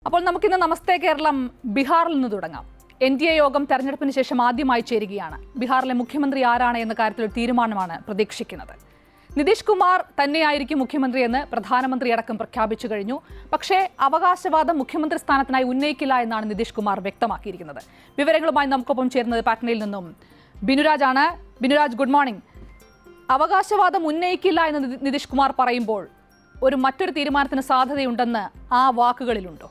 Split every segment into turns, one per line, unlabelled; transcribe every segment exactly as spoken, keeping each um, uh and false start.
അപ്പോൾ നമുക്കിന്ന് നമസ്തേ കേരളം ബീഹാറിൽ നിന്ന് തുടങ്ങാം. എൻ ഡി എ യോഗം തെരഞ്ഞെടുപ്പിന് ശേഷം ആദ്യമായി ചേരുകയാണ്. ബീഹാറിലെ മുഖ്യമന്ത്രി ആരാണ് എന്ന കാര്യത്തിൽ ഒരു തീരുമാനമാണ് പ്രതീക്ഷിക്കുന്നത്. നിതീഷ് കുമാർ തന്നെയായിരിക്കും മുഖ്യമന്ത്രിയെന്ന് പ്രധാനമന്ത്രി അടക്കം പ്രഖ്യാപിച്ചു കഴിഞ്ഞു. പക്ഷേ അവകാശവാദം മുഖ്യമന്ത്രി സ്ഥാനത്തിനായി ഉന്നയിക്കില്ല എന്നാണ് നിതീഷ് കുമാർ വ്യക്തമാക്കിയിരിക്കുന്നത്. വിവരങ്ങളുമായി നമുക്കൊപ്പം ചേരുന്നത് പാറ്റ്നയിൽ നിന്നും ബിനുരാജ് ആണ്. Binuraj, good morning. അവകാശവാദം ഉന്നയിക്കില്ല എന്ന് നിതീഷ് കുമാർ പറയുമ്പോൾ ഒരു മറ്റൊരു തീരുമാനത്തിന് സാധ്യതയുണ്ടെന്ന് ആ വാക്കുകളിലുണ്ടോ?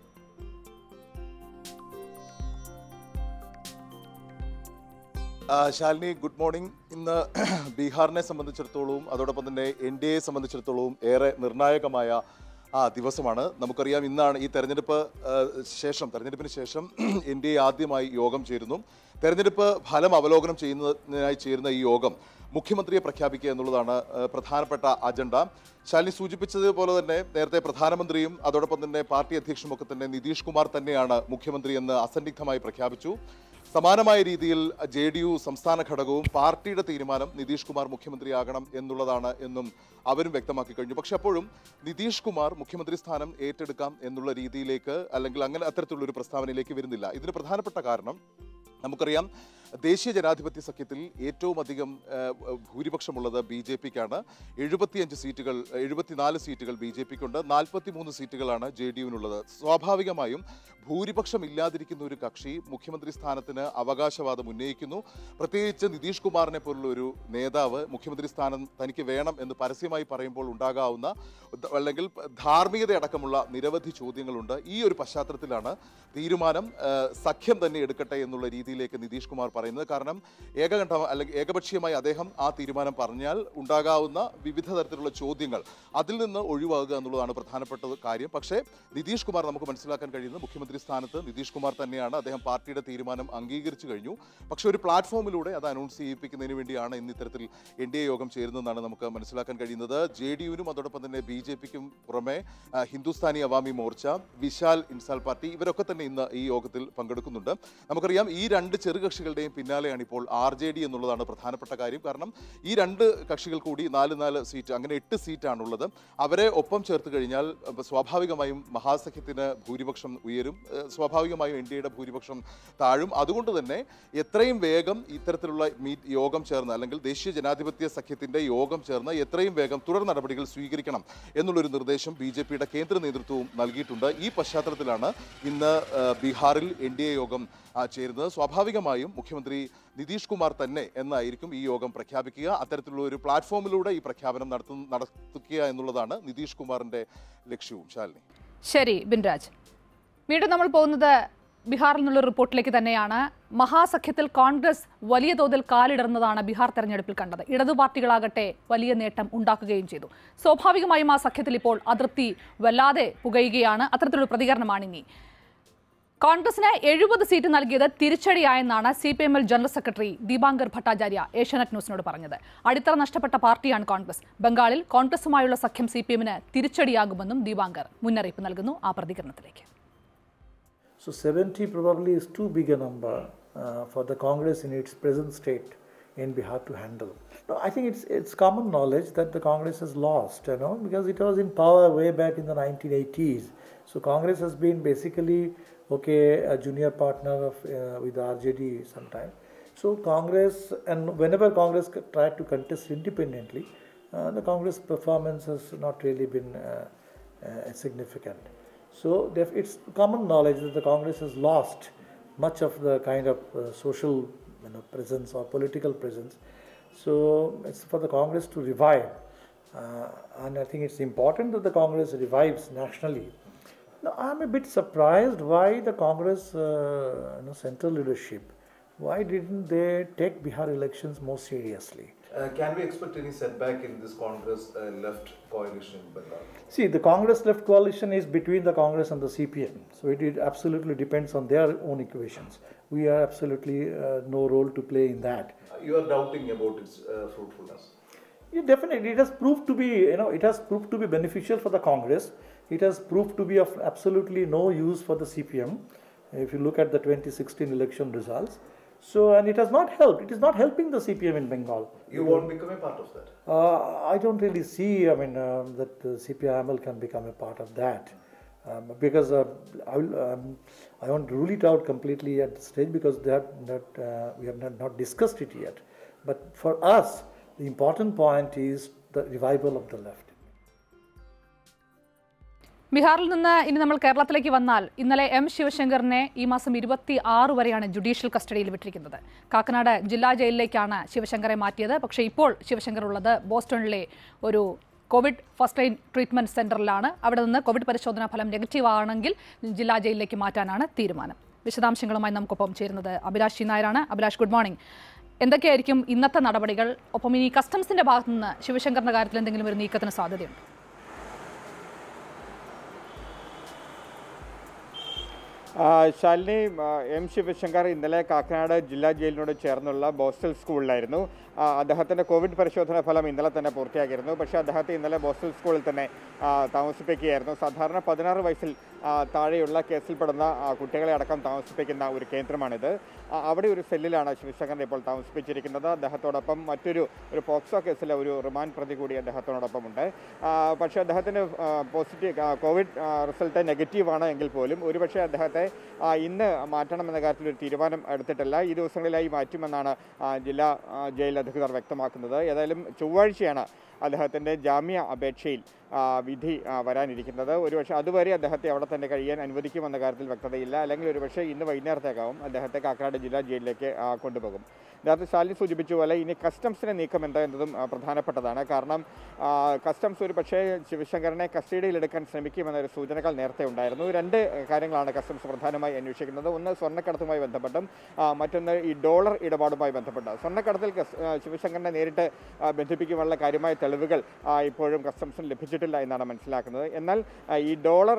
Shalini, good morning. ഇന്ന് ബീഹാറിനെ സംബന്ധിച്ചിടത്തോളവും അതോടൊപ്പം തന്നെ എൻ ഡി എയെ സംബന്ധിച്ചിടത്തോളവും ഏറെ നിർണായകമായ ആ ദിവസമാണ്. നമുക്കറിയാം, ഇന്നാണ് ഈ തെരഞ്ഞെടുപ്പ് ശേഷം തെരഞ്ഞെടുപ്പിന് ശേഷം എൻ ഡി എ ആദ്യമായി യോഗം ചേരുന്നു. തെരഞ്ഞെടുപ്പ് ഫലം അവലോകനം ചെയ്യുന്നതിനായി ചേരുന്ന ഈ യോഗം മുഖ്യമന്ത്രിയെ പ്രഖ്യാപിക്കുക എന്നുള്ളതാണ് പ്രധാനപ്പെട്ട അജണ്ട. ശാലിനി സൂചിപ്പിച്ചതുപോലെ തന്നെ നേരത്തെ പ്രധാനമന്ത്രിയും അതോടൊപ്പം തന്നെ പാർട്ടി അധ്യക്ഷനും ഒക്കെ തന്നെ നിതീഷ് കുമാർ തന്നെയാണ് മുഖ്യമന്ത്രി എന്ന് അസന്നിഗ്ധമായി പ്രഖ്യാപിച്ചു. സമാനമായ രീതിയിൽ ജെ ഡി യു സംസ്ഥാന ഘടകവും പാർട്ടിയുടെ തീരുമാനം നിതീഷ് കുമാർ മുഖ്യമന്ത്രിയാകണം എന്നുള്ളതാണ് എന്നും അവരും വ്യക്തമാക്കി കഴിഞ്ഞു. പക്ഷെ അപ്പോഴും നിതീഷ് കുമാർ മുഖ്യമന്ത്രി സ്ഥാനം ഏറ്റെടുക്കാം എന്നുള്ള രീതിയിലേക്ക് അല്ലെങ്കിൽ അങ്ങനെ അത്തരത്തിലുള്ളൊരു പ്രസ്താവനയിലേക്ക് വരുന്നില്ല. ഇതിന് പ്രധാനപ്പെട്ട കാരണം നമുക്കറിയാം, ദേശീയ ജനാധിപത്യ സഖ്യത്തിൽ ഏറ്റവും അധികം ഭൂരിപക്ഷമുള്ളത് ബി ജെ പിക്കാണ്. എഴുപത്തിയഞ്ച് സീറ്റുകൾ എഴുപത്തിനാല് സീറ്റുകൾ ബി ജെ പിക്കുണ്ട്. നാൽപ്പത്തി മൂന്ന് സീറ്റുകളാണ് ജെ ഡി യുവിനുള്ളത്. സ്വാഭാവികമായും ഭൂരിപക്ഷം ഇല്ലാതിരിക്കുന്ന ഒരു കക്ഷി മുഖ്യമന്ത്രി സ്ഥാനത്തിന് അവകാശവാദം ഉന്നയിക്കുന്നു. പ്രത്യേകിച്ച് നിതീഷ് കുമാറിനെ പോലുള്ള ഒരു നേതാവ് മുഖ്യമന്ത്രി സ്ഥാനം തനിക്ക് വേണം എന്ന് പരസ്യമായി പറയുമ്പോൾ ഉണ്ടാകാവുന്ന അല്ലെങ്കിൽ ധാർമ്മികതയടക്കമുള്ള നിരവധി ചോദ്യങ്ങളുണ്ട്. ഈ ഒരു പശ്ചാത്തലത്തിലാണ് തീരുമാനം സഖ്യം തന്നെ എടുക്കട്ടെ എന്നുള്ള രീതിയിലേക്ക് നിതീഷ് കുമാർ പറയുന്നത്. കാരണം ഏകകണ്ഠം അല്ലെങ്കിൽ ഏകപക്ഷീയമായി അദ്ദേഹം ആ തീരുമാനം പറഞ്ഞാൽ ഉണ്ടാകാവുന്ന വിവിധ തരത്തിലുള്ള ചോദ്യങ്ങൾ അതിൽ നിന്ന് ഒഴിവാകുക എന്നുള്ളതാണ് പ്രധാനപ്പെട്ട കാര്യം. പക്ഷേ നിതീഷ് കുമാർ നമുക്ക് മനസ്സിലാക്കാൻ കഴിയുന്നത് മുഖ്യമന്ത്രി സ്ഥാനത്ത് നിതീഷ് കുമാർ തന്നെയാണ്. അദ്ദേഹം പാർട്ടിയുടെ തീരുമാനം അംഗീകരിച്ചു കഴിഞ്ഞു. പക്ഷേ ഒരു പ്ലാറ്റ്ഫോമിലൂടെ അത് അനൗൺസ് ചെയ്യിപ്പിക്കുന്നതിന് വേണ്ടിയാണ് ഇന്ന് ഇത്തരത്തിൽ എൻ ഡി എ യോഗം ചേരുന്നതെന്നാണ് നമുക്ക് മനസ്സിലാക്കാൻ കഴിയുന്നത്. ജെ ഡി യുവിനും അതോടൊപ്പം തന്നെ ബി ജെ പിക്കും പുറമെ ഹിന്ദുസ്ഥാനി അവാമി മോർച്ച, വിശാൽ ഇൻസാൽ പാർട്ടി ഇവരൊക്കെ തന്നെ ഇന്ന് ഈ യോഗത്തിൽ പങ്കെടുക്കുന്നുണ്ട്. നമുക്കറിയാം, ഈ രണ്ട് ചെറുകക്ഷികളുടെയും പിന്നാലെയാണ് ഇപ്പോൾ ആർ ജെ ഡി എന്നുള്ളതാണ് പ്രധാനപ്പെട്ട കാര്യം. കാരണം ഈ രണ്ട് കക്ഷികൾ കൂടി നാല് നാല് സീറ്റ്, അങ്ങനെ എട്ട് സീറ്റാണുള്ളത്. അവരെ ഒപ്പം ചേർത്ത് കഴിഞ്ഞാൽ സ്വാഭാവികമായും മഹാസഖ്യത്തിന് ഭൂരിപക്ഷം ഉയരും, സ്വാഭാവികമായും എൻ ഡി എയുടെ ഭൂരിപക്ഷം താഴും. അതുകൊണ്ട് തന്നെ എത്രയും വേഗം ഇത്തരത്തിലുള്ള മീറ്റ് യോഗം ചേർന്ന് അല്ലെങ്കിൽ ദേശീയ ജനാധിപത്യ സഖ്യത്തിൻ്റെ യോഗം ചേർന്ന് എത്രയും വേഗം തുടർ നടപടികൾ സ്വീകരിക്കണം എന്നുള്ളൊരു നിർദ്ദേശം ബി ജെ പിയുടെ കേന്ദ്ര നേതൃത്വവും നൽകിയിട്ടുണ്ട്. ഈ പശ്ചാത്തലത്തിലാണ് ഇന്ന് ബീഹാറിൽ എൻ ഡി എ യോഗം ചേരുന്നത്. സ്വാഭാവികമായും മുഖ്യമന്ത്രി നിതീഷ് കുമാർ തന്നെ എന്നായിരിക്കും ഈ യോഗം പ്രഖ്യാപിക്കുക. അത്തരത്തിലുള്ള ഒരു പ്ലാറ്റ്ഫോമിലൂടെ ഈ പ്രഖ്യാപനം നടത്തു നടത്തുക എന്നുള്ളതാണ് നിതീഷ് കുമാറിൻ്റെ ലക്ഷ്യവും. ശാലിനി.
ശരി ബിൻരാജ്, വീണ്ടും നമ്മൾ പോകുന്നത് ബീഹാറിൽ നിന്നുള്ള റിപ്പോർട്ടിലേക്ക് തന്നെയാണ്. മഹാസഖ്യത്തിൽ കോൺഗ്രസ് വലിയ തോതിൽ കാലിടർന്നതാണ് ബീഹാർ തെരഞ്ഞെടുപ്പിൽ കണ്ടത്. ഇടതു പാർട്ടികളാകട്ടെ വലിയ നേട്ടം ഉണ്ടാക്കുകയും ചെയ്തു. സ്വാഭാവികമായും ആ സഖ്യത്തിൽ ഇപ്പോൾ അതൃപ്തി വല്ലാതെ പുകയുകയാണ്. അത്തരത്തിലുള്ള പ്രതികരണമാണ് ഇനി. കോൺഗ്രസിന് എഴുപത് സീറ്റ് നൽകിയത് തിരിച്ചടിയായെന്നാണ് C P M L general secretary Dipankar Bhattacharya Asianet ന്യൂസിനോട് പറഞ്ഞത്. അടിത്തറ നഷ്ടപ്പെട്ട പാർട്ടിയാണ് കോൺഗ്രസ്. ബംഗാളിൽ കോൺഗ്രസുമായുള്ള സഖ്യം സി പി എമ്മിന് തിരിച്ചടിയാകുമെന്നും ദീപാങ്കർ മുന്നറിയിപ്പ് നൽകുന്നു. ആ പ്രതികരണത്തിലേക്ക്.
So seventy probably is too big a number uh, for the Congress in its present state in Bihar to handle. No, I think it's it's common knowledge that the Congress has lost, you know, because it was in power way back in the nineteen eighties. So Congress has been basically okay a junior partner of uh, with R J D sometime. So Congress, and whenever Congress tried to contest independently, uh, the Congress performance has not really been uh, uh, significant. So it's common knowledge that the Congress has lost much of the kind of uh, social you know, presence or political presence. So it's for the Congress to revive, uh, and I think it's important that the Congress revives nationally. Now, I'm a bit surprised why the Congress uh, you know, central leadership, why didn't they take Bihar elections more seriously?
Uh, can we expect any setback in this Congress uh, left coalition in Bengal?
See, the Congress left coalition is between the Congress and the C P M. So it, it absolutely depends on their own equations. We are absolutely uh, no role to play in that.
Uh, you are doubting about its uh, fruitfulness?
Yeah, definitely. It has proved to be, you know, it has proved to be beneficial for the Congress. It has proved to be of absolutely no use for the C P M. If you look at the twenty sixteen election results. So, and it has not helped. It is not helping the C P M in Bengal.
You won't become a part of that?
Uh, I don't really see, I mean, uh, that the C P I M L can become a part of that. Um, because uh, I, will, um, I won't rule it out completely at this stage because that, that uh, we have not, not discussed it yet. But for us, the important point is the revival of the left.
ബീഹാറിൽ നിന്ന് ഇനി നമ്മൾ കേരളത്തിലേക്ക് വന്നാൽ ഇന്നലെ M ശിവശങ്കറിനെ ഈ മാസം ഇരുപത്തി ആറ് വരെയാണ് ജുഡീഷ്യൽ കസ്റ്റഡിയിൽ വിട്ടിരിക്കുന്നത്. കാക്കനാട് ജില്ലാ ജയിലിലേക്കാണ് ശിവശങ്കറെ മാറ്റിയത്. പക്ഷേ ഇപ്പോൾ ശിവശങ്കർ ഉള്ളത് ബോസ്റ്റണിലെ ഒരു കോവിഡ് ഫസ്റ്റ് ലൈൻ ട്രീറ്റ്മെന്റ് സെന്ററിലാണ്. അവിടെ നിന്ന് കോവിഡ് പരിശോധനാ ഫലം നെഗറ്റീവ് ആണെങ്കിൽ ജില്ലാ ജയിലിലേക്ക് മാറ്റാനാണ് തീരുമാനം. വിശദാംശങ്ങളുമായി നമുക്കൊപ്പം ചേരുന്നത് അഭിലാഷ് ജി നായരാണ്. Abhilash, good morning. എന്തൊക്കെയായിരിക്കും ഇന്നത്തെ നടപടികൾ? ഒപ്പം ഇനി കസ്റ്റംസിന്റെ ഭാഗത്തു നിന്ന് ശിവശങ്കറിന്റെ കാര്യത്തിൽ എന്തെങ്കിലും ഒരു നീക്കത്തിന് സാധ്യതയുണ്ട്?
ശാലിനി, എം ശിവശങ്കർ ഇന്നലെ കാക്കനാട് ജില്ലാ ജയിലിനോട് ചേർന്നുള്ള ബോസ്റ്റൽ സ്കൂളിലായിരുന്നു. അദ്ദേഹത്തിൻ്റെ കോവിഡ് പരിശോധനാ ഫലം ഇന്നലെ തന്നെ പൂർത്തിയാക്കിയിരുന്നു. പക്ഷേ അദ്ദേഹത്തെ ഇന്നലെ ബോസ്റ്റൽ സ്കൂളിൽ തന്നെ താമസിപ്പിക്കുകയായിരുന്നു. സാധാരണ പതിനാറ് വയസ്സിൽ താഴെയുള്ള കേസിൽപ്പെടുന്ന കുട്ടികളെ അടക്കം താമസിപ്പിക്കുന്ന ഒരു കേന്ദ്രമാണിത്. അവിടെ ഒരു സെല്ലിലാണ് ശിവശങ്കറിനെ ഇപ്പോൾ താമസിപ്പിച്ചിരിക്കുന്നത്. അദ്ദേഹത്തോടൊപ്പം മറ്റൊരു ഒരു പോക്സോ കേസിലെ ഒരു റിമാൻഡ് പ്രതി കൂടി അദ്ദേഹത്തോടൊപ്പം ഉണ്ട്. പക്ഷേ അദ്ദേഹത്തിന് പോസിറ്റീവ് കോവിഡ് റിസൾട്ട് നെഗറ്റീവാണ് എങ്കിൽ പോലും ഒരുപക്ഷെ അദ്ദേഹത്തെ ഇന്ന് മാറ്റണമെന്ന കാര്യത്തിൽ ഒരു തീരുമാനം എടുത്തിട്ടില്ല. ഈ ദിവസങ്ങളിലായി മാറ്റുമെന്നാണ് ജില്ലാ ജയിൽ അധികൃതർ വ്യക്തമാക്കുന്നത്. ഏതായാലും ചൊവ്വാഴ്ചയാണ് അദ്ദേഹത്തിൻ്റെ ജാമ്യ അപേക്ഷയിൽ വിധി വരാനിരിക്കുന്നത്. ഒരുപക്ഷെ അതുവരെ അദ്ദേഹത്തെ അവിടെ തന്നെ കഴിയാൻ അനുവദിക്കുമെന്ന കാര്യത്തിൽ വ്യക്തതയില്ല. അല്ലെങ്കിൽ ഒരുപക്ഷെ ഇന്ന് വൈകുന്നേരത്തേക്കാവും അദ്ദേഹത്തെ കാക്കനാട് ജില്ലാ ജയിലിലേക്ക് കൊണ്ടുപോകും. നേരത്തെ ശാലിനി സൂചിപ്പിച്ച പോലെ ഇനി കസ്റ്റംസിൻ്റെ നീക്കം എന്താ എന്നതും പ്രധാനപ്പെട്ടതാണ്. കാരണം കസ്റ്റംസ് ഒരു പക്ഷേ ശിവശങ്കറിനെ കസ്റ്റഡിയിലെടുക്കാൻ ശ്രമിക്കുമെന്നൊരു സൂചനകൾ നേരത്തെ ഉണ്ടായിരുന്നു. രണ്ട് കാര്യങ്ങളാണ് കസ്റ്റംസ് പ്രധാനമായി അന്വേഷിക്കുന്നത്. ഒന്ന് സ്വർണ്ണക്കടത്തുമായി ബന്ധപ്പെട്ടും മറ്റൊന്ന് ഈ ഡോളർ ഇടപാടുമായി ബന്ധപ്പെട്ട്. സ്വർണ്ണക്കടത്തിൽ ശിവശങ്കറിനെ നേരിട്ട് ബന്ധിപ്പിക്കുവാനുള്ള കാര്യമായ തെളിവുകൾ ഇപ്പോഴും കസ്റ്റംസിന് ലഭിച്ചിട്ടില്ല എന്നാണ് മനസ്സിലാക്കുന്നത്. എന്നാൽ ഈ ഡോളർ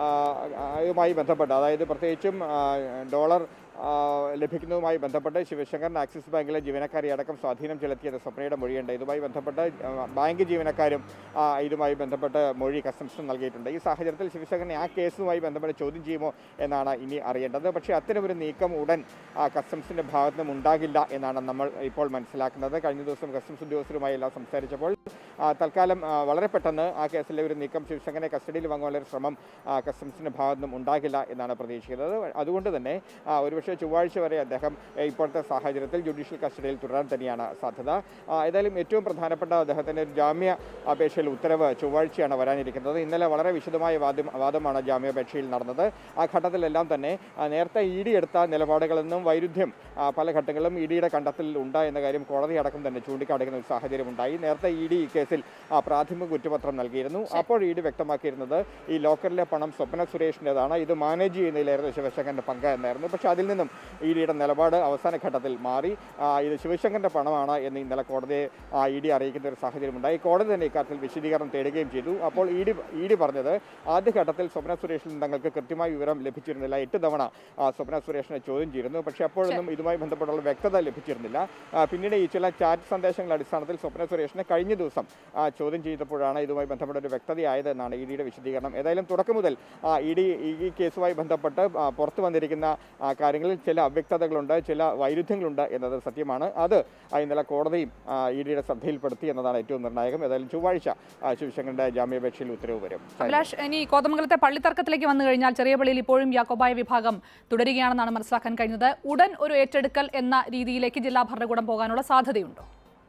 യുമായി ബന്ധപ്പെട്ട്, അതായത് പ്രത്യേകിച്ചും ഡോളർ ലഭിക്കുന്നതുമായി ബന്ധപ്പെട്ട് ശിവശങ്കറിന് ആക്സിസ് ബാങ്കിലെ ജീവനക്കാരെ അടക്കം സ്വാധീനം ചെലുത്തിയത് സ്വപ്നയുടെ മൊഴിയുണ്ട്. ഇതുമായി ബന്ധപ്പെട്ട് ബാങ്ക് ജീവനക്കാരും ഇതുമായി ബന്ധപ്പെട്ട് മൊഴി കസ്റ്റംസിന് നൽകിയിട്ടുണ്ട്. ഈ സാഹചര്യത്തിൽ ശിവശങ്കറിനെ ആ കേസുമായി ബന്ധപ്പെട്ട് ചോദ്യം ചെയ്യുമോ എന്നാണ് ഇനി അറിയേണ്ടത്. പക്ഷേ അത്തരമൊരു നീക്കം ഉടൻ കസ്റ്റംസിൻ്റെ ഭാഗത്തു നിന്നും ഉണ്ടാകില്ല എന്നാണ് നമ്മൾ ഇപ്പോൾ മനസ്സിലാക്കുന്നത്. കഴിഞ്ഞ ദിവസം കസ്റ്റംസ് ഉദ്യോഗസ്ഥരുമായി എല്ലാം സംസാരിച്ചപ്പോൾ തൽക്കാലം വളരെ പെട്ടെന്ന് ആ കേസിലെ ഒരു നീക്കം ശിവശങ്കറിനെ കസ്റ്റഡിയിൽ വാങ്ങാനുള്ള ഒരു ശ്രമം കസ്റ്റംസിൻ്റെ ഭാഗത്തു നിന്നും ഉണ്ടാകില്ല എന്നാണ് പ്രതീക്ഷിക്കുന്നത്. അതുകൊണ്ട് തന്നെ ഒരുപക്ഷെ ചൊവ്വാഴ്ച വരെ അദ്ദേഹം ഇപ്പോഴത്തെ സാഹചര്യത്തിൽ ജുഡീഷ്യൽ കസ്റ്റഡിയിൽ തുടരാൻ തന്നെയാണ് സാധ്യത. ഏതായാലും ഏറ്റവും പ്രധാനപ്പെട്ട അദ്ദേഹത്തിൻ്റെ ഒരു ജാമ്യ അപേക്ഷയിൽ ഉത്തരവ് ചൊവ്വാഴ്ചയാണ് വരാനിരിക്കുന്നത്. ഇന്നലെ വളരെ വിശദമായ വാദം വാദമാണ് ജാമ്യാപേക്ഷയിൽ നടന്നത്. ആ ഘട്ടത്തിലെല്ലാം തന്നെ നേരത്തെ ഇ ഡി എടുത്ത നിലപാടുകളിൽ നിന്നും വൈരുദ്ധ്യം പല ഘട്ടങ്ങളിലും ഇ ഡിയുടെ കണ്ടെത്തലിൽ ഉണ്ട് എന്ന കാര്യം കോടതി അടക്കം തന്നെ ചൂണ്ടിക്കാണിക്കുന്ന ഒരു സാഹചര്യം ഉണ്ടായി. നേരത്തെ ഇ ഡി ഈ കേസിൽ പ്രാഥമിക കുറ്റപത്രം നൽകിയിരുന്നു. അപ്പോൾ ഇ ഡി വ്യക്തമാക്കിയിരുന്നത് ഈ ലോക്കറിലെ പണം സ്വപ്ന സുരേഷിൻ്റെതാണ്, ഇത് മാനേജ് ചെയ്യുന്നതിലായിരുന്നു ശിവശങ്കറിൻ്റെ പങ്ക് എന്നായിരുന്നു. പക്ഷേ അതിൽ നിന്നും ഇ ഡിയുടെ നിലപാട് അവസാന ഘട്ടത്തിൽ മാറി. ഇത് ശിവശങ്കറിൻ്റെ പണമാണ് എന്ന് ഇന്നലെ കോടതിയെ ഇ ഡി അറിയിക്കുന്ന ഒരു സാഹചര്യമുണ്ടായി. കോടതി തന്നെ ഇക്കാര്യത്തിൽ വിശദീകരണം തേടുകയും ചെയ്തു. അപ്പോൾ ഇ ഡി ഇ ഡി പറഞ്ഞത് ആദ്യഘട്ടത്തിൽ സ്വപ്ന സുരേഷിൽ നിന്ന് തങ്ങൾക്ക് കൃത്യമായ വിവരം ലഭിച്ചിരുന്നില്ല. എട്ട് തവണ സ്വപ്ന സുരേഷിനെ ചോദ്യം ചെയ്തിരുന്നു. പക്ഷേ അപ്പോഴൊന്നും ഇതുമായി ബന്ധപ്പെട്ടുള്ള വ്യക്തത ലഭിച്ചിരുന്നില്ല. പിന്നീട് ഈ ചില ചാറ്റ് സന്ദേശങ്ങളുടെ അടിസ്ഥാനത്തിൽ സ്വപ്ന സുരേഷിനെ കഴിഞ്ഞ ദിവസം ചോദ്യം ചെയ്തപ്പോഴാണ് ഇതുമായി ബന്ധപ്പെട്ട ഒരു വ്യക്തതയായത് എന്നാണ് ഇ ഡിയുടെ വിശദീകരണം. ഏതായാലും തുടക്കം മുതൽ ഇ ഡി ഈ കേസുമായി ബന്ധപ്പെട്ട് പുറത്തു വന്നിരിക്കുന്ന കാര്യങ്ങളിൽ ചില അവ്യക്തതകളുണ്ട്, ചില വൈരുദ്ധ്യങ്ങളുണ്ട് എന്നത് സത്യമാണ്. അത് ഇന്നലെ കോടതിയും ഇ ഡിയുടെ ശ്രദ്ധയിൽപ്പെടുത്തി എന്നതാണ് ഏറ്റവും നിർണായകം. ഏതായാലും ചൊവ്വാഴ്ച ശിവശങ്കറിന്റെ ജാമ്യാപേക്ഷയിൽ ഉത്തരവ് വരും.
അഭിലാഷ്, ഇനി കോതമംഗലത്തെ പള്ളിത്തർക്കത്തിലേക്ക് വന്നു കഴിഞ്ഞാൽ ചെറിയ പള്ളിയിൽ ഇപ്പോഴും യാക്കോബായ വിഭാഗം തുടരുകയാണെന്നാണ് മനസ്സിലാക്കാൻ കഴിഞ്ഞത്. ഉടൻ ഒരു ഏറ്റെടുക്കൽ എന്ന രീതിയിലേക്ക് ജില്ലാ ഭരണകൂടം പോകാനുള്ള സാധ്യതയുണ്ടോ?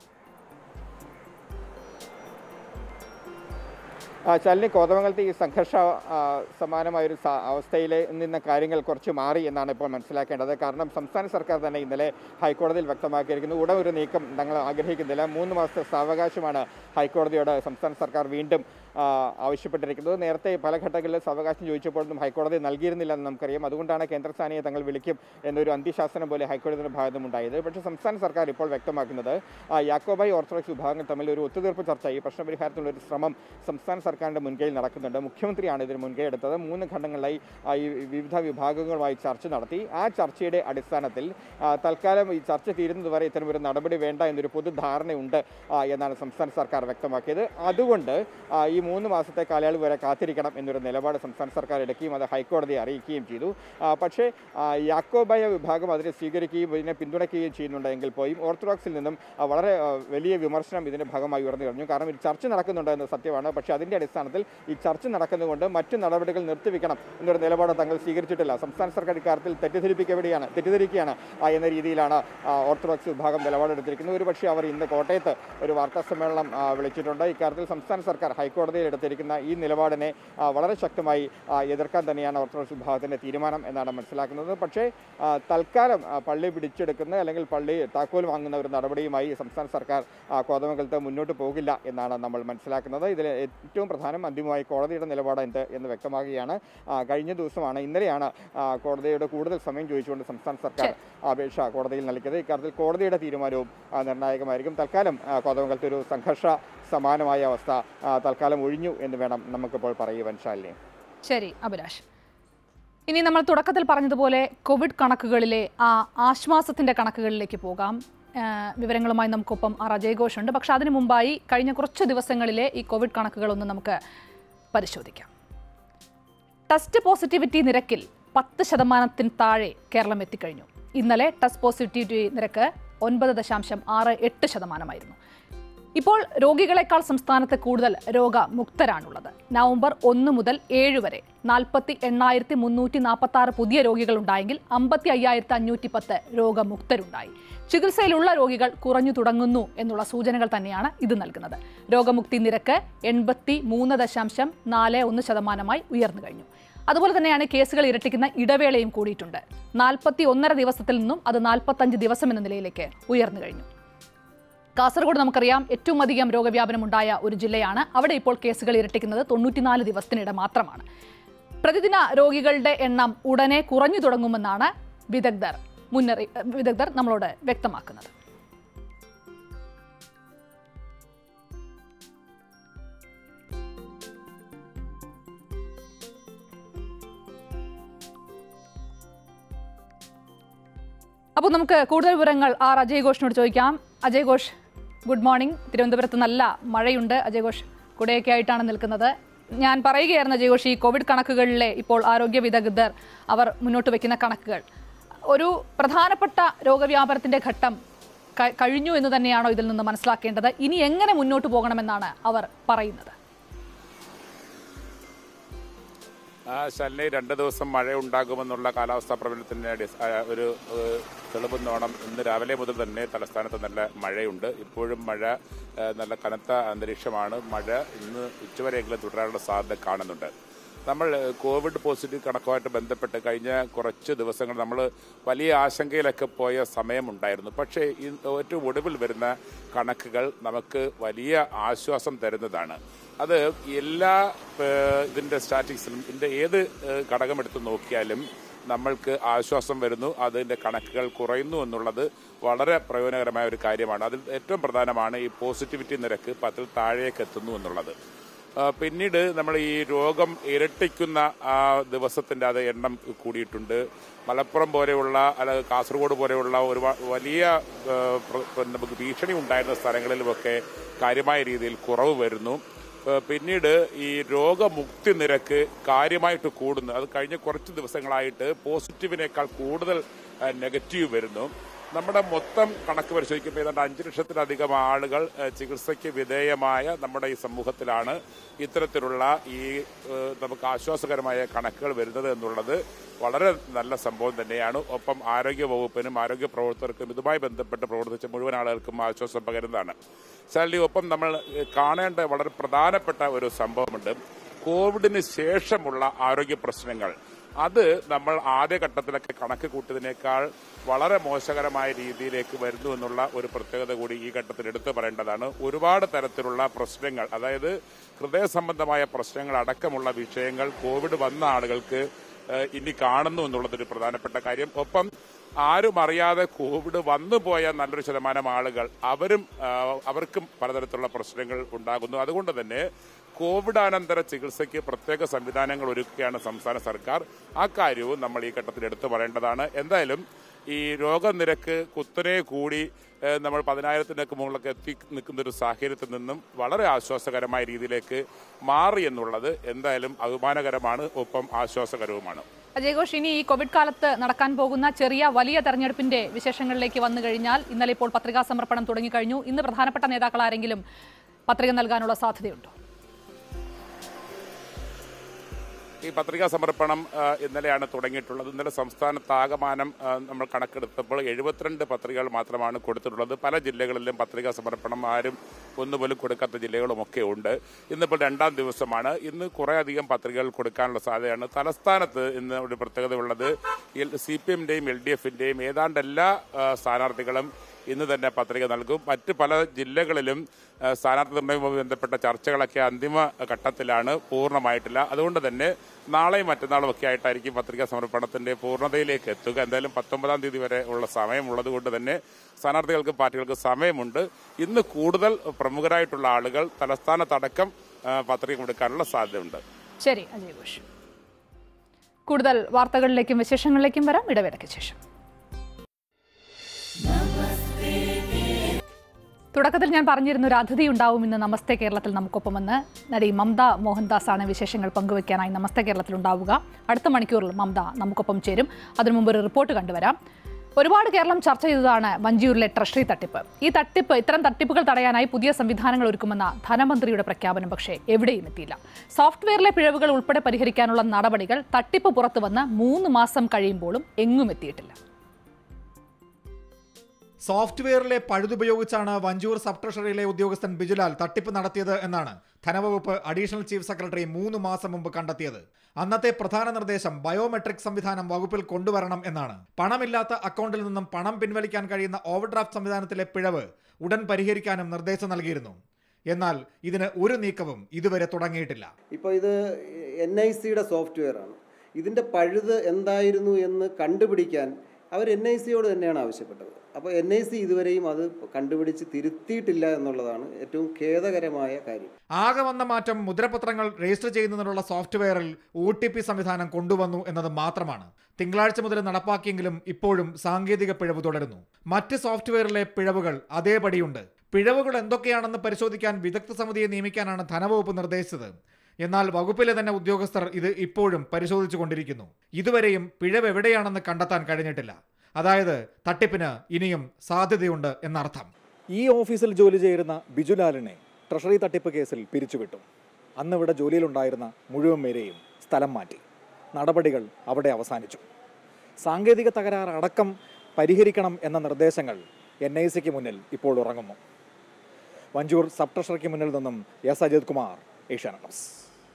ശാലിനി, കോതമംഗലത്ത് ഈ സംഘർഷ സമാനമായൊരു അവസ്ഥയിൽ നിന്ന് കാര്യങ്ങൾ കുറച്ച് മാറി എന്നാണ് ഇപ്പോൾ മനസ്സിലാക്കേണ്ടത്. കാരണം സംസ്ഥാന സർക്കാർ തന്നെ ഇന്നലെ ഹൈക്കോടതിയിൽ വ്യക്തമാക്കിയിരിക്കുന്നു, ഉടൻ ഒരു നീക്കം തങ്ങൾ ആഗ്രഹിക്കുന്നില്ല. മൂന്ന് മാസത്തെ സാവകാശമാണ് ഹൈക്കോടതിയോട് സംസ്ഥാന സർക്കാർ വീണ്ടും ആവശ്യപ്പെട്ടിരിക്കുന്നത്. നേരത്തെ പല ഘട്ടങ്ങളിൽ സാവകാശം ചോദിച്ചപ്പോഴൊന്നും ഹൈക്കോടതി നൽകിയിരുന്നില്ലെന്ന് നമുക്കറിയാം. അതുകൊണ്ടാണ് കേന്ദ്രസ്ഥാനയെ തങ്ങൾ വിളിക്കും എന്നൊരു അന്ത്യശാസനം പോലെ ഹൈക്കോടതിയുടെ ഭാഗത്തും ഉണ്ടായത്. പക്ഷേ സംസ്ഥാന സർക്കാർ ഇപ്പോൾ വ്യക്തമാക്കുന്നത് യാക്കോബായ് ഓർത്തഡോക്സ് വിഭാഗങ്ങൾ തമ്മിൽ ഒരു ഒത്തുതീർപ്പ് ചർച്ച, ഈ പ്രശ്നപരിഹാരത്തിനുള്ള ഒരു ശ്രമം സംസ്ഥാന സർക്കാരിൻ്റെ മുൻകൈയിൽ നടക്കുന്നുണ്ട്. മുഖ്യമന്ത്രിയാണ് ഇതിന് മുൻകൈ എടുത്തത്. മൂന്ന് ഘട്ടങ്ങളിലായി ഈ വിവിധ വിഭാഗങ്ങളുമായി ചർച്ച നടത്തി. ആ ചർച്ചയുടെ അടിസ്ഥാനത്തിൽ തൽക്കാലം ഈ ചർച്ച തീരുന്നതുവരെ ഇത്തരമൊരു നടപടി വേണ്ട എന്നൊരു പൊതുധാരണയുണ്ട് എന്നാണ് സംസ്ഥാന സർക്കാർ വ്യക്തമാക്കിയത്. അതുകൊണ്ട് ഈ മൂന്ന് മാസത്തെ കാലയളവ് വരെ കാത്തിരിക്കണം എന്നൊരു നിലപാട് സംസ്ഥാന സർക്കാർ എടുക്കുകയും അത് ഹൈക്കോടതിയെ അറിയിക്കുകയും ചെയ്തു. പക്ഷേ യാക്കോബായ വിഭാഗം അതിനെ സ്വീകരിക്കുകയും ഇതിനെ പിന്തുണയ്ക്കുകയും ചെയ്യുന്നുണ്ടെങ്കിൽ പോലും ഓർത്തഡോക്സിൽ നിന്നും വളരെ വലിയ വിമർശനം ഇതിന്റെ ഭാഗമായി ഉയർന്നു കഴിഞ്ഞു. കാരണം ഇത് ചർച്ച നടക്കുന്നുണ്ട് എന്നത് സത്യമാണ്. പക്ഷേ അതിന്റെ അടിസ്ഥാനത്തിൽ ഈ ചർച്ച നടക്കുന്നതുകൊണ്ട് മറ്റു നടപടികൾ നിർത്തിവെക്കണം എന്നൊരു നിലപാട് തങ്ങൾ സ്വീകരിച്ചിട്ടില്ല. സംസ്ഥാന സർക്കാർ ഇക്കാര്യത്തിൽ തെറ്റിദ്ധരിപ്പിക്കപ്പെടുകയാണ് തെറ്റിദ്ധരിക്കുകയാണ് എന്ന രീതിയിലാണ് ഓർത്തഡോക്സ് വിഭാഗം നിലപാടെടുത്തിരിക്കുന്നത്. ഒരുപക്ഷെ അവർ ഇന്ന് കോട്ടയത്ത് ഒരു വാർത്താ സമ്മേളനം വിളിച്ചിട്ടുണ്ട്. ഇക്കാര്യത്തിൽ സംസ്ഥാന സർക്കാർ ഹൈക്കോടതിയിൽ എടുത്തിരിക്കുന്ന ഈ നിലപാടിനെ വളരെ ശക്തമായി എതിർക്കാൻ തന്നെയാണ് ഓർത്തഡോക്സ് വിഭാഗത്തിന്റെ തീരുമാനം എന്നാണ് മനസ്സിലാക്കുന്നത്. പക്ഷേ തൽക്കാലം പള്ളി പിടിച്ചെടുക്കുന്ന അല്ലെങ്കിൽ പള്ളി താക്കോൽ വാങ്ങുന്ന ഒരു നടപടിയുമായി സംസ്ഥാന സർക്കാർ കോതമംഗലത്ത് മുന്നോട്ട് പോകില്ല എന്നാണ് നമ്മൾ മനസ്സിലാക്കുന്നത്. ഇതിൽ ഏറ്റവും പ്രധാനം അന്തിമമായി കോടതിയുടെ നിലപാട് എന്ത് എന്ന് വ്യക്തമാകുകയാണ്. കഴിഞ്ഞ ദിവസമാണ് ഇന്നലെയാണ് കോടതിയുടെ കൂടുതൽ സമയം ചോദിച്ചുകൊണ്ട് സംസ്ഥാന സർക്കാർ അപേക്ഷ കോടതിയിൽ നൽകിയത്. ഇക്കാര്യത്തിൽ കോടതിയുടെ തീരുമാനവും നിർണായകമായിരിക്കും. തൽക്കാലം കോതമംഗലത്ത് ഒരു സംഘർഷ സമാനമായ അവസ്ഥ തൽക്കാലം ഒഴിഞ്ഞു എന്ന് വേണം നമുക്കിപ്പോൾ പറയുവാൻ. ശാലിനി.
ശരി അഭിലാഷ്, ഇനി നമ്മൾ തുടക്കത്തിൽ പറഞ്ഞതുപോലെ കോവിഡ് കണക്കുകളിലെ ആ ആശ്വാസത്തിന്റെ കണക്കുകളിലേക്ക് പോകാം. വിവരങ്ങളുമായി നമുക്കൊപ്പം ആർ അജയ് ഘോഷ് ഉണ്ട്. പക്ഷെ അതിനു മുമ്പായി കഴിഞ്ഞ കുറച്ച് ദിവസങ്ങളിലെ ഈ കോവിഡ് കണക്കുകളൊന്ന് നമുക്ക് പരിശോധിക്കാം. ടെസ്റ്റ് പോസിറ്റിവിറ്റി നിരക്കിൽ പത്ത് ശതമാനത്തിന് താഴെ കേരളം എത്തിക്കഴിഞ്ഞു. ഇന്നലെ ടെസ്റ്റ് പോസിറ്റിവിറ്റി നിരക്ക് ഒൻപത് ദശാംശം ആറ് എട്ട് ശതമാനമായിരുന്നു. ഇപ്പോൾ രോഗികളെക്കാൾ സംസ്ഥാനത്ത് കൂടുതൽ രോഗമുക്തരാണുള്ളത്. നവംബർ ഒന്ന് മുതൽ ഏഴ് വരെ നാൽപ്പത്തി എണ്ണായിരത്തി മുന്നൂറ്റി നാൽപ്പത്തി ആറ് പുതിയ രോഗികൾ ഉണ്ടായെങ്കിൽ അമ്പത്തി അയ്യായിരത്തി അഞ്ഞൂറ്റി പത്ത് രോഗമുക്തരുണ്ടായി. ചികിത്സയിലുള്ള രോഗികൾ കുറഞ്ഞു തുടങ്ങുന്നു എന്നുള്ള സൂചനകൾ തന്നെയാണ് ഇത് നൽകുന്നത്. രോഗമുക്തി നിരക്ക് എൺപത്തി മൂന്ന് ദശാംശം നാല് ഒന്ന് ശതമാനമായി ഉയർന്നു കഴിഞ്ഞു. അതുപോലെ തന്നെയാണ് കേസുകൾ ഇരട്ടിക്കുന്ന ഇടവേളയും കൂടിയിട്ടുണ്ട്. നാൽപ്പത്തി ഒന്നര ദിവസത്തിൽ നിന്നും അത് നാൽപ്പത്തഞ്ച് ദിവസം എന്ന നിലയിലേക്ക് ഉയർന്നു കഴിഞ്ഞു. കാസർഗോഡ് നമുക്കറിയാം ഏറ്റവും അധികം രോഗവ്യാപനം ഉണ്ടായ ഒരു ജില്ലയാണ്. അവിടെ ഇപ്പോൾ കേസുകൾ ഇരട്ടിക്കുന്നത് തൊണ്ണൂറ്റിനാല് ദിവസത്തിനിടെ മാത്രമാണ്. പ്രതിദിന രോഗികളുടെ എണ്ണം ഉടനെ കുറഞ്ഞു തുടങ്ങുമെന്നാണ് വിദഗ്ധർ മുന്നറി വിദഗ്ധർ നമ്മളോട് വ്യക്തമാക്കുന്നത്. അപ്പോൾ നമുക്ക് കൂടുതൽ വിവരങ്ങൾ ആർ അജയ് ഘോഷിനോട് ചോദിക്കാം. Ajay Ghosh, good morning. തിരുവനന്തപുരത്ത് നല്ല മഴയുണ്ട്. അജയ് ഘോഷ് കുടയൊക്കെ ആയിട്ടാണ് നിൽക്കുന്നത്. ഞാൻ പറയുകയായിരുന്നു അജയ് ഘോഷ്, ഈ കോവിഡ് കണക്കുകളിലെ ഇപ്പോൾ ആരോഗ്യ വിദഗ്ധർ അവർ മുന്നോട്ട് വയ്ക്കുന്ന കണക്കുകൾ ഒരു പ്രധാനപ്പെട്ട രോഗവ്യാപനത്തിന്റെ ഘട്ടം കഴിഞ്ഞു എന്ന് തന്നെയാണോ ഇതിൽ നിന്ന് മനസ്സിലാക്കേണ്ടത്? ഇനി എങ്ങനെ മുന്നോട്ട് പോകണമെന്നാണ് അവർ പറയുന്നത്?
ശാലിനി, രണ്ട് ദിവസം മഴ ഉണ്ടാകുമെന്നുള്ള കാലാവസ്ഥാ പ്രവചനത്തിൻ്റെ ഒരു തെളിവെന്നോണം ഇന്ന് രാവിലെ മുതൽ തന്നെ തലസ്ഥാനത്ത് നല്ല മഴയുണ്ട്. ഇപ്പോഴും മഴ നല്ല കനത്ത അന്തരീക്ഷമാണ്. മഴ ഇന്ന് ഉച്ചവരെയെങ്കിലും തുടരാനുള്ള സാധ്യത കാണുന്നുണ്ട്. നമ്മൾ കോവിഡ് പോസിറ്റീവ് കണക്കുമായിട്ട് ബന്ധപ്പെട്ട് കഴിഞ്ഞ കുറച്ച് ദിവസങ്ങൾ നമ്മൾ വലിയ ആശങ്കയിലൊക്കെ പോയ സമയമുണ്ടായിരുന്നു. പക്ഷേ ഏറ്റവും ഒടുവിൽ വരുന്ന കണക്കുകൾ നമുക്ക് വലിയ ആശ്വാസം തരുന്നതാണ്. അത് എല്ലാ ഇതിൻ്റെ സ്റ്റാറ്റിക്സിലും ഇതിൻ്റെ ഏത് ഘടകമെടുത്ത് നോക്കിയാലും നമ്മൾക്ക് ആശ്വാസം വരുന്നു. അതിൻ്റെ കണക്കുകൾ കുറയുന്നു എന്നുള്ളത് വളരെ പ്രയോജനകരമായ ഒരു കാര്യമാണ്. അതിൽ ഏറ്റവും പ്രധാനമാണ് ഈ പോസിറ്റിവിറ്റി നിരക്ക് പത്തിൽ താഴേക്ക് എത്തുന്നു എന്നുള്ളത്. പിന്നീട് നമ്മൾ ഈ രോഗം ഇരട്ടിക്കുന്ന ആ ദിവസത്തിൻ്റെ അത് എണ്ണം കൂടിയിട്ടുണ്ട്. മലപ്പുറം പോലെയുള്ള അല്ലെങ്കിൽ കാസർഗോഡ് പോലെയുള്ള ഒരു വലിയ നമുക്ക് ഭീഷണി ഉണ്ടായിരുന്ന സ്ഥലങ്ങളിലുമൊക്കെ കാര്യമായ രീതിയിൽ കുറവ് വരുന്നു. പിന്നീട് ഈ രോഗമുക്തി നിരക്ക് കാര്യമായിട്ട് കൂടുന്നു. അത് കഴിഞ്ഞ കുറച്ച് ദിവസങ്ങളായിട്ട് പോസിറ്റീവിനേക്കാൾ കൂടുതൽ നെഗറ്റീവ് വരുന്നു. നമ്മുടെ മൊത്തം കണക്ക് പരിശോധിക്കുമ്പോൾ ഏതാണ്ട് അഞ്ച് ലക്ഷത്തിലധികം ആളുകൾ ചികിത്സയ്ക്ക് വിധേയമായ നമ്മുടെ ഈ സമൂഹത്തിലാണ് ഇത്തരത്തിലുള്ള ഈ നമുക്ക് ആശ്വാസകരമായ കണക്കുകൾ വരുന്നത് എന്നുള്ളത് വളരെ നല്ല സംഭവം തന്നെയാണ്. ഒപ്പം ആരോഗ്യ വകുപ്പിനും ആരോഗ്യ പ്രവർത്തകർക്കും ഇതുമായി ബന്ധപ്പെട്ട് പ്രവർത്തിച്ച മുഴുവൻ ആളുകൾക്കും ആശ്വാസം പകരുന്നതാണ്. ശാലിനി, ഒപ്പം നമ്മൾ കാണേണ്ട വളരെ പ്രധാനപ്പെട്ട ഒരു സംഭവമുണ്ട്. കോവിഡിന് ശേഷമുള്ള ആരോഗ്യ പ്രശ്നങ്ങൾ അത് നമ്മൾ ആദ്യഘട്ടത്തിലൊക്കെ കണക്ക് കൂട്ടിയതിനേക്കാൾ വളരെ മോശകരമായ രീതിയിലേക്ക് വരുന്നു എന്നുള്ള ഒരു പ്രത്യേകത കൂടി ഈ ഘട്ടത്തിൽ എടുത്തു പറയേണ്ടതാണ്. ഒരുപാട് തരത്തിലുള്ള പ്രശ്നങ്ങൾ, അതായത് ഹൃദയ സംബന്ധമായ പ്രശ്നങ്ങൾ അടക്കമുള്ള വിഷയങ്ങൾ കോവിഡ് വന്ന ആളുകൾക്ക് ഇനി കാണുന്നു എന്നുള്ളതൊരു പ്രധാനപ്പെട്ട കാര്യം. ഒപ്പം ആരും അറിയാതെ കോവിഡ് വന്നുപോയ നല്ലൊരു ശതമാനം ആളുകൾ അവരും അവർക്കും പലതരത്തിലുള്ള പ്രശ്നങ്ങൾ ഉണ്ടാകുന്നു. അതുകൊണ്ട് തന്നെ കോവിഡാനന്തര ചികിത്സയ്ക്ക് പ്രത്യേക സംവിധാനങ്ങൾ ഒരുക്കുകയാണ് സംസ്ഥാന സർക്കാർ. ആ കാര്യവും നമ്മൾ ഈ ഘട്ടത്തിൽ എടുത്തു പറയേണ്ടതാണ്. എന്തായാലും ഈ രോഗനിരക്ക് കുത്തനെ കൂടി നമ്മൾ പതിനായിരത്തിനൊക്കെ മുകളിലൊക്കെ എത്തി നിൽക്കുന്ന ഒരു സാഹചര്യത്തിൽ നിന്നും വളരെ ആശ്വാസകരമായ രീതിയിലേക്ക് മാറി എന്നുള്ളത് എന്തായാലും അഭിമാനകരമാണ്, ഒപ്പം ആശ്വാസകരവുമാണ്.
അജയ് ഘോഷ്, ഇനി ഈ കോവിഡ് കാലത്ത് നടക്കാൻ പോകുന്ന ചെറിയ വലിയ തെരഞ്ഞെടുപ്പിന്റെ വിശേഷങ്ങളിലേക്ക് വന്നു കഴിഞ്ഞാൽ, ഇന്നലെ ഇപ്പോൾ പത്രികാ സമർപ്പണം തുടങ്ങിക്കഴിഞ്ഞു. ഇന്ന് പ്രധാനപ്പെട്ട നേതാക്കൾ ആരെങ്കിലും പത്രിക നൽകാനുള്ള സാധ്യതയുണ്ടോ?
ഈ പത്രികാ സമർപ്പണം ഇന്നലെയാണ് തുടങ്ങിയിട്ടുള്ളത്. ഇന്നലെ സംസ്ഥാനത്താകമാനം നമ്മൾ കണക്കെടുത്തപ്പോൾ എഴുപത്തിരണ്ട് പത്രികകൾ മാത്രമാണ് കൊടുത്തിട്ടുള്ളത്. പല ജില്ലകളിലും പത്രികാ സമർപ്പണം ആരും ഒന്നുപോലും കൊടുക്കാത്ത ജില്ലകളുമൊക്കെ ഉണ്ട്. ഇന്നിപ്പോൾ രണ്ടാം ദിവസമാണ്. ഇന്ന് കുറേയധികം പത്രികകൾ കൊടുക്കാനുള്ള സാധ്യതയാണ്. തലസ്ഥാനത്ത് ഇന്ന് ഒരു പ്രത്യേകത ഉള്ളത്, സി പി എമ്മിൻ്റെയും എൽ ഡി എഫിൻ്റെയും ഏതാണ്ട് എല്ലാ സ്ഥാനാർത്ഥികളും ഇന്ന് തന്നെ പത്രിക നൽകും. മറ്റ് പല ജില്ലകളിലും സ്ഥാനാർത്ഥി നിർണ്ണയവുമായി ബന്ധപ്പെട്ട ചർച്ചകളൊക്കെ അന്തിമ ഘട്ടത്തിലാണ്, പൂർണ്ണമായിട്ടില്ല. അതുകൊണ്ട് തന്നെ നാളെയും മറ്റന്നാളും ഒക്കെ ആയിട്ടായിരിക്കും പത്രികാ സമർപ്പണത്തിന്റെ പൂർണ്ണതയിലേക്ക് എത്തുക. എന്തായാലും പത്തൊമ്പതാം തീയതി വരെ ഉള്ള സമയമുള്ളത് കൊണ്ട് തന്നെ സ്ഥാനാർത്ഥികൾക്ക് പാർട്ടികൾക്ക് സമയമുണ്ട്. ഇന്ന് കൂടുതൽ പ്രമുഖരായിട്ടുള്ള ആളുകൾ തലസ്ഥാനത്തടക്കം പത്രിക കൊടുക്കാനുള്ള സാധ്യതയുണ്ട്.
ശരി അജയ് ഘോഷ്, കൂടുതൽ വാർത്തകളിലേക്കും വിശേഷങ്ങളിലേക്കും വരാം ഇടവേളയ്ക്ക് ശേഷം. തുടക്കത്തിൽ ഞാൻ പറഞ്ഞിരുന്നു ഒരു അതിഥി ഉണ്ടാവും ഇന്ന് നമസ്തേ കേരളത്തിൽ നമുക്കൊപ്പമെന്ന്. നടി മമത മോഹൻദാസ് ആണ് വിശേഷങ്ങൾ പങ്കുവയ്ക്കാനായി നമസ്തേ കേരളത്തിൽ ഉണ്ടാവുക. അടുത്ത മണിക്കൂറിൽ മമത നമുക്കൊപ്പം ചേരും. അതിനു മുമ്പ് ഒരു റിപ്പോർട്ട് കണ്ടുവരാം. ഒരുപാട് കേരളം ചർച്ച ചെയ്തതാണ് വഞ്ചിയൂരിലെ ട്രഷറി തട്ടിപ്പ്. ഈ തട്ടിപ്പ് ഇത്തരം തട്ടിപ്പുകൾ തടയാനായി പുതിയ സംവിധാനങ്ങൾ ഒരുക്കുമെന്ന ധനമന്ത്രിയുടെ പ്രഖ്യാപനം പക്ഷേ എവിടെയും എത്തിയില്ല. സോഫ്റ്റ്വെയറിലെ പിഴവുകൾ ഉൾപ്പെടെ പരിഹരിക്കാനുള്ള നടപടികൾ തട്ടിപ്പ് പുറത്തുവന്ന് മൂന്ന് മാസം കഴിയുമ്പോഴും എങ്ങും എത്തിയിട്ടില്ല.
സോഫ്റ്റ്വെയറിലെ പഴുതുപയോഗിച്ചാണ് വഞ്ചൂർ സബ് ട്രഷറിയിലെ ഉദ്യോഗസ്ഥൻ ബിജുലാൽ തട്ടിപ്പ് നടത്തിയത് എന്നാണ് ധനവകുപ്പ് അഡീഷണൽ ചീഫ് സെക്രട്ടറി മൂന്ന് മാസം മുമ്പ് കണ്ടെത്തിയത്. അന്നത്തെ പ്രധാന നിർദ്ദേശം ബയോമെട്രിക് സംവിധാനം വകുപ്പിൽ കൊണ്ടുവരണം എന്നാണ്. പണമില്ലാത്ത അക്കൗണ്ടിൽ നിന്നും പണം പിൻവലിക്കാൻ കഴിയുന്ന ഓവർഡ്രാഫ്റ്റ് സംവിധാനത്തിലെ പിഴവ് ഉടൻ പരിഹരിക്കാനും നിർദ്ദേശം നൽകിയിരുന്നു. എന്നാൽ ഇതിന് ഒരു നീക്കവും ഇതുവരെ തുടങ്ങിയിട്ടില്ല.
ഇപ്പോൾ ഇത് എൻ ഐ സിയുടെ സോഫ്റ്റ്വെയർ ആണ്. ഇതിൻ്റെ പഴുത് എന്തായിരുന്നു എന്ന് കണ്ടുപിടിക്കാൻ അവർ എൻ ഐ സിയോട് തന്നെയാണ് ആവശ്യപ്പെട്ടത്. അപ്പോൾ എൻ ഐ സി ഇതുവരെയും അത് കണ്ടുപിടിച്ച് തിരുത്തിയിട്ടില്ല എന്നുള്ളതാണ് ഏറ്റവും ഖേദകരമായ കാര്യം.
ആകെ വന്ന മാറ്റം മുദ്രപത്രങ്ങൾ രജിസ്റ്റർ ചെയ്യുന്നതിനുള്ള സോഫ്റ്റ്വെയറിൽ ഒ ടി പി സംവിധാനം കൊണ്ടുവന്നു എന്നത് മാത്രമാണ്. തിങ്കളാഴ്ച മുതൽ നടപ്പാക്കിയെങ്കിലും ഇപ്പോഴും സാങ്കേതിക പിഴവ് തുടരുന്നു. മറ്റ് സോഫ്റ്റ്വെയറിലെ പിഴവുകൾ അതേപടിയുണ്ട്. പിഴവുകൾ എന്തൊക്കെയാണെന്ന് പരിശോധിക്കാൻ വിദഗ്ധ സമിതിയെ നിയമിക്കാനാണ് ധനവകുപ്പ് നിർദ്ദേശിച്ചത്. എന്നാൽ വകുപ്പിലെ തന്നെ ഉദ്യോഗസ്ഥർ ഇത് ഇപ്പോഴും പരിശോധിച്ചു കൊണ്ടിരിക്കുന്നു. ഇതുവരെയും പിഴവ് എവിടെയാണെന്ന് കണ്ടെത്താൻ കഴിഞ്ഞിട്ടില്ല. അതായത് തട്ടിപ്പിന് ഇനിയും സാധ്യതയുണ്ട് എന്നർത്ഥം.
ഈ ഓഫീസിൽ ജോലി ചെയ്യുന്ന ബിജുലാലിനെ ട്രഷറി തട്ടിപ്പ് കേസിൽ പിരിച്ചുവിട്ടു. അന്നിവിടെ ജോലിയിലുണ്ടായിരുന്ന മുഴുവൻ പേരെയും സ്ഥലം മാറ്റി. നടപടികൾ അവിടെ അവസാനിച്ചു. സാങ്കേതിക തകരാർ അടക്കം പരിഹരിക്കണം എന്ന നിർദ്ദേശങ്ങൾ എൻ ഐ സിക്ക് മുന്നിൽ ഇപ്പോൾ ഉറങ്ങുന്നു. വഞ്ചൂർ സബ് ട്രഷറിക്ക് മുന്നിൽ നിന്നും എസ് അജിത് കുമാർ, ഏഷ്യാനെറ്റ് ന്യൂസ്.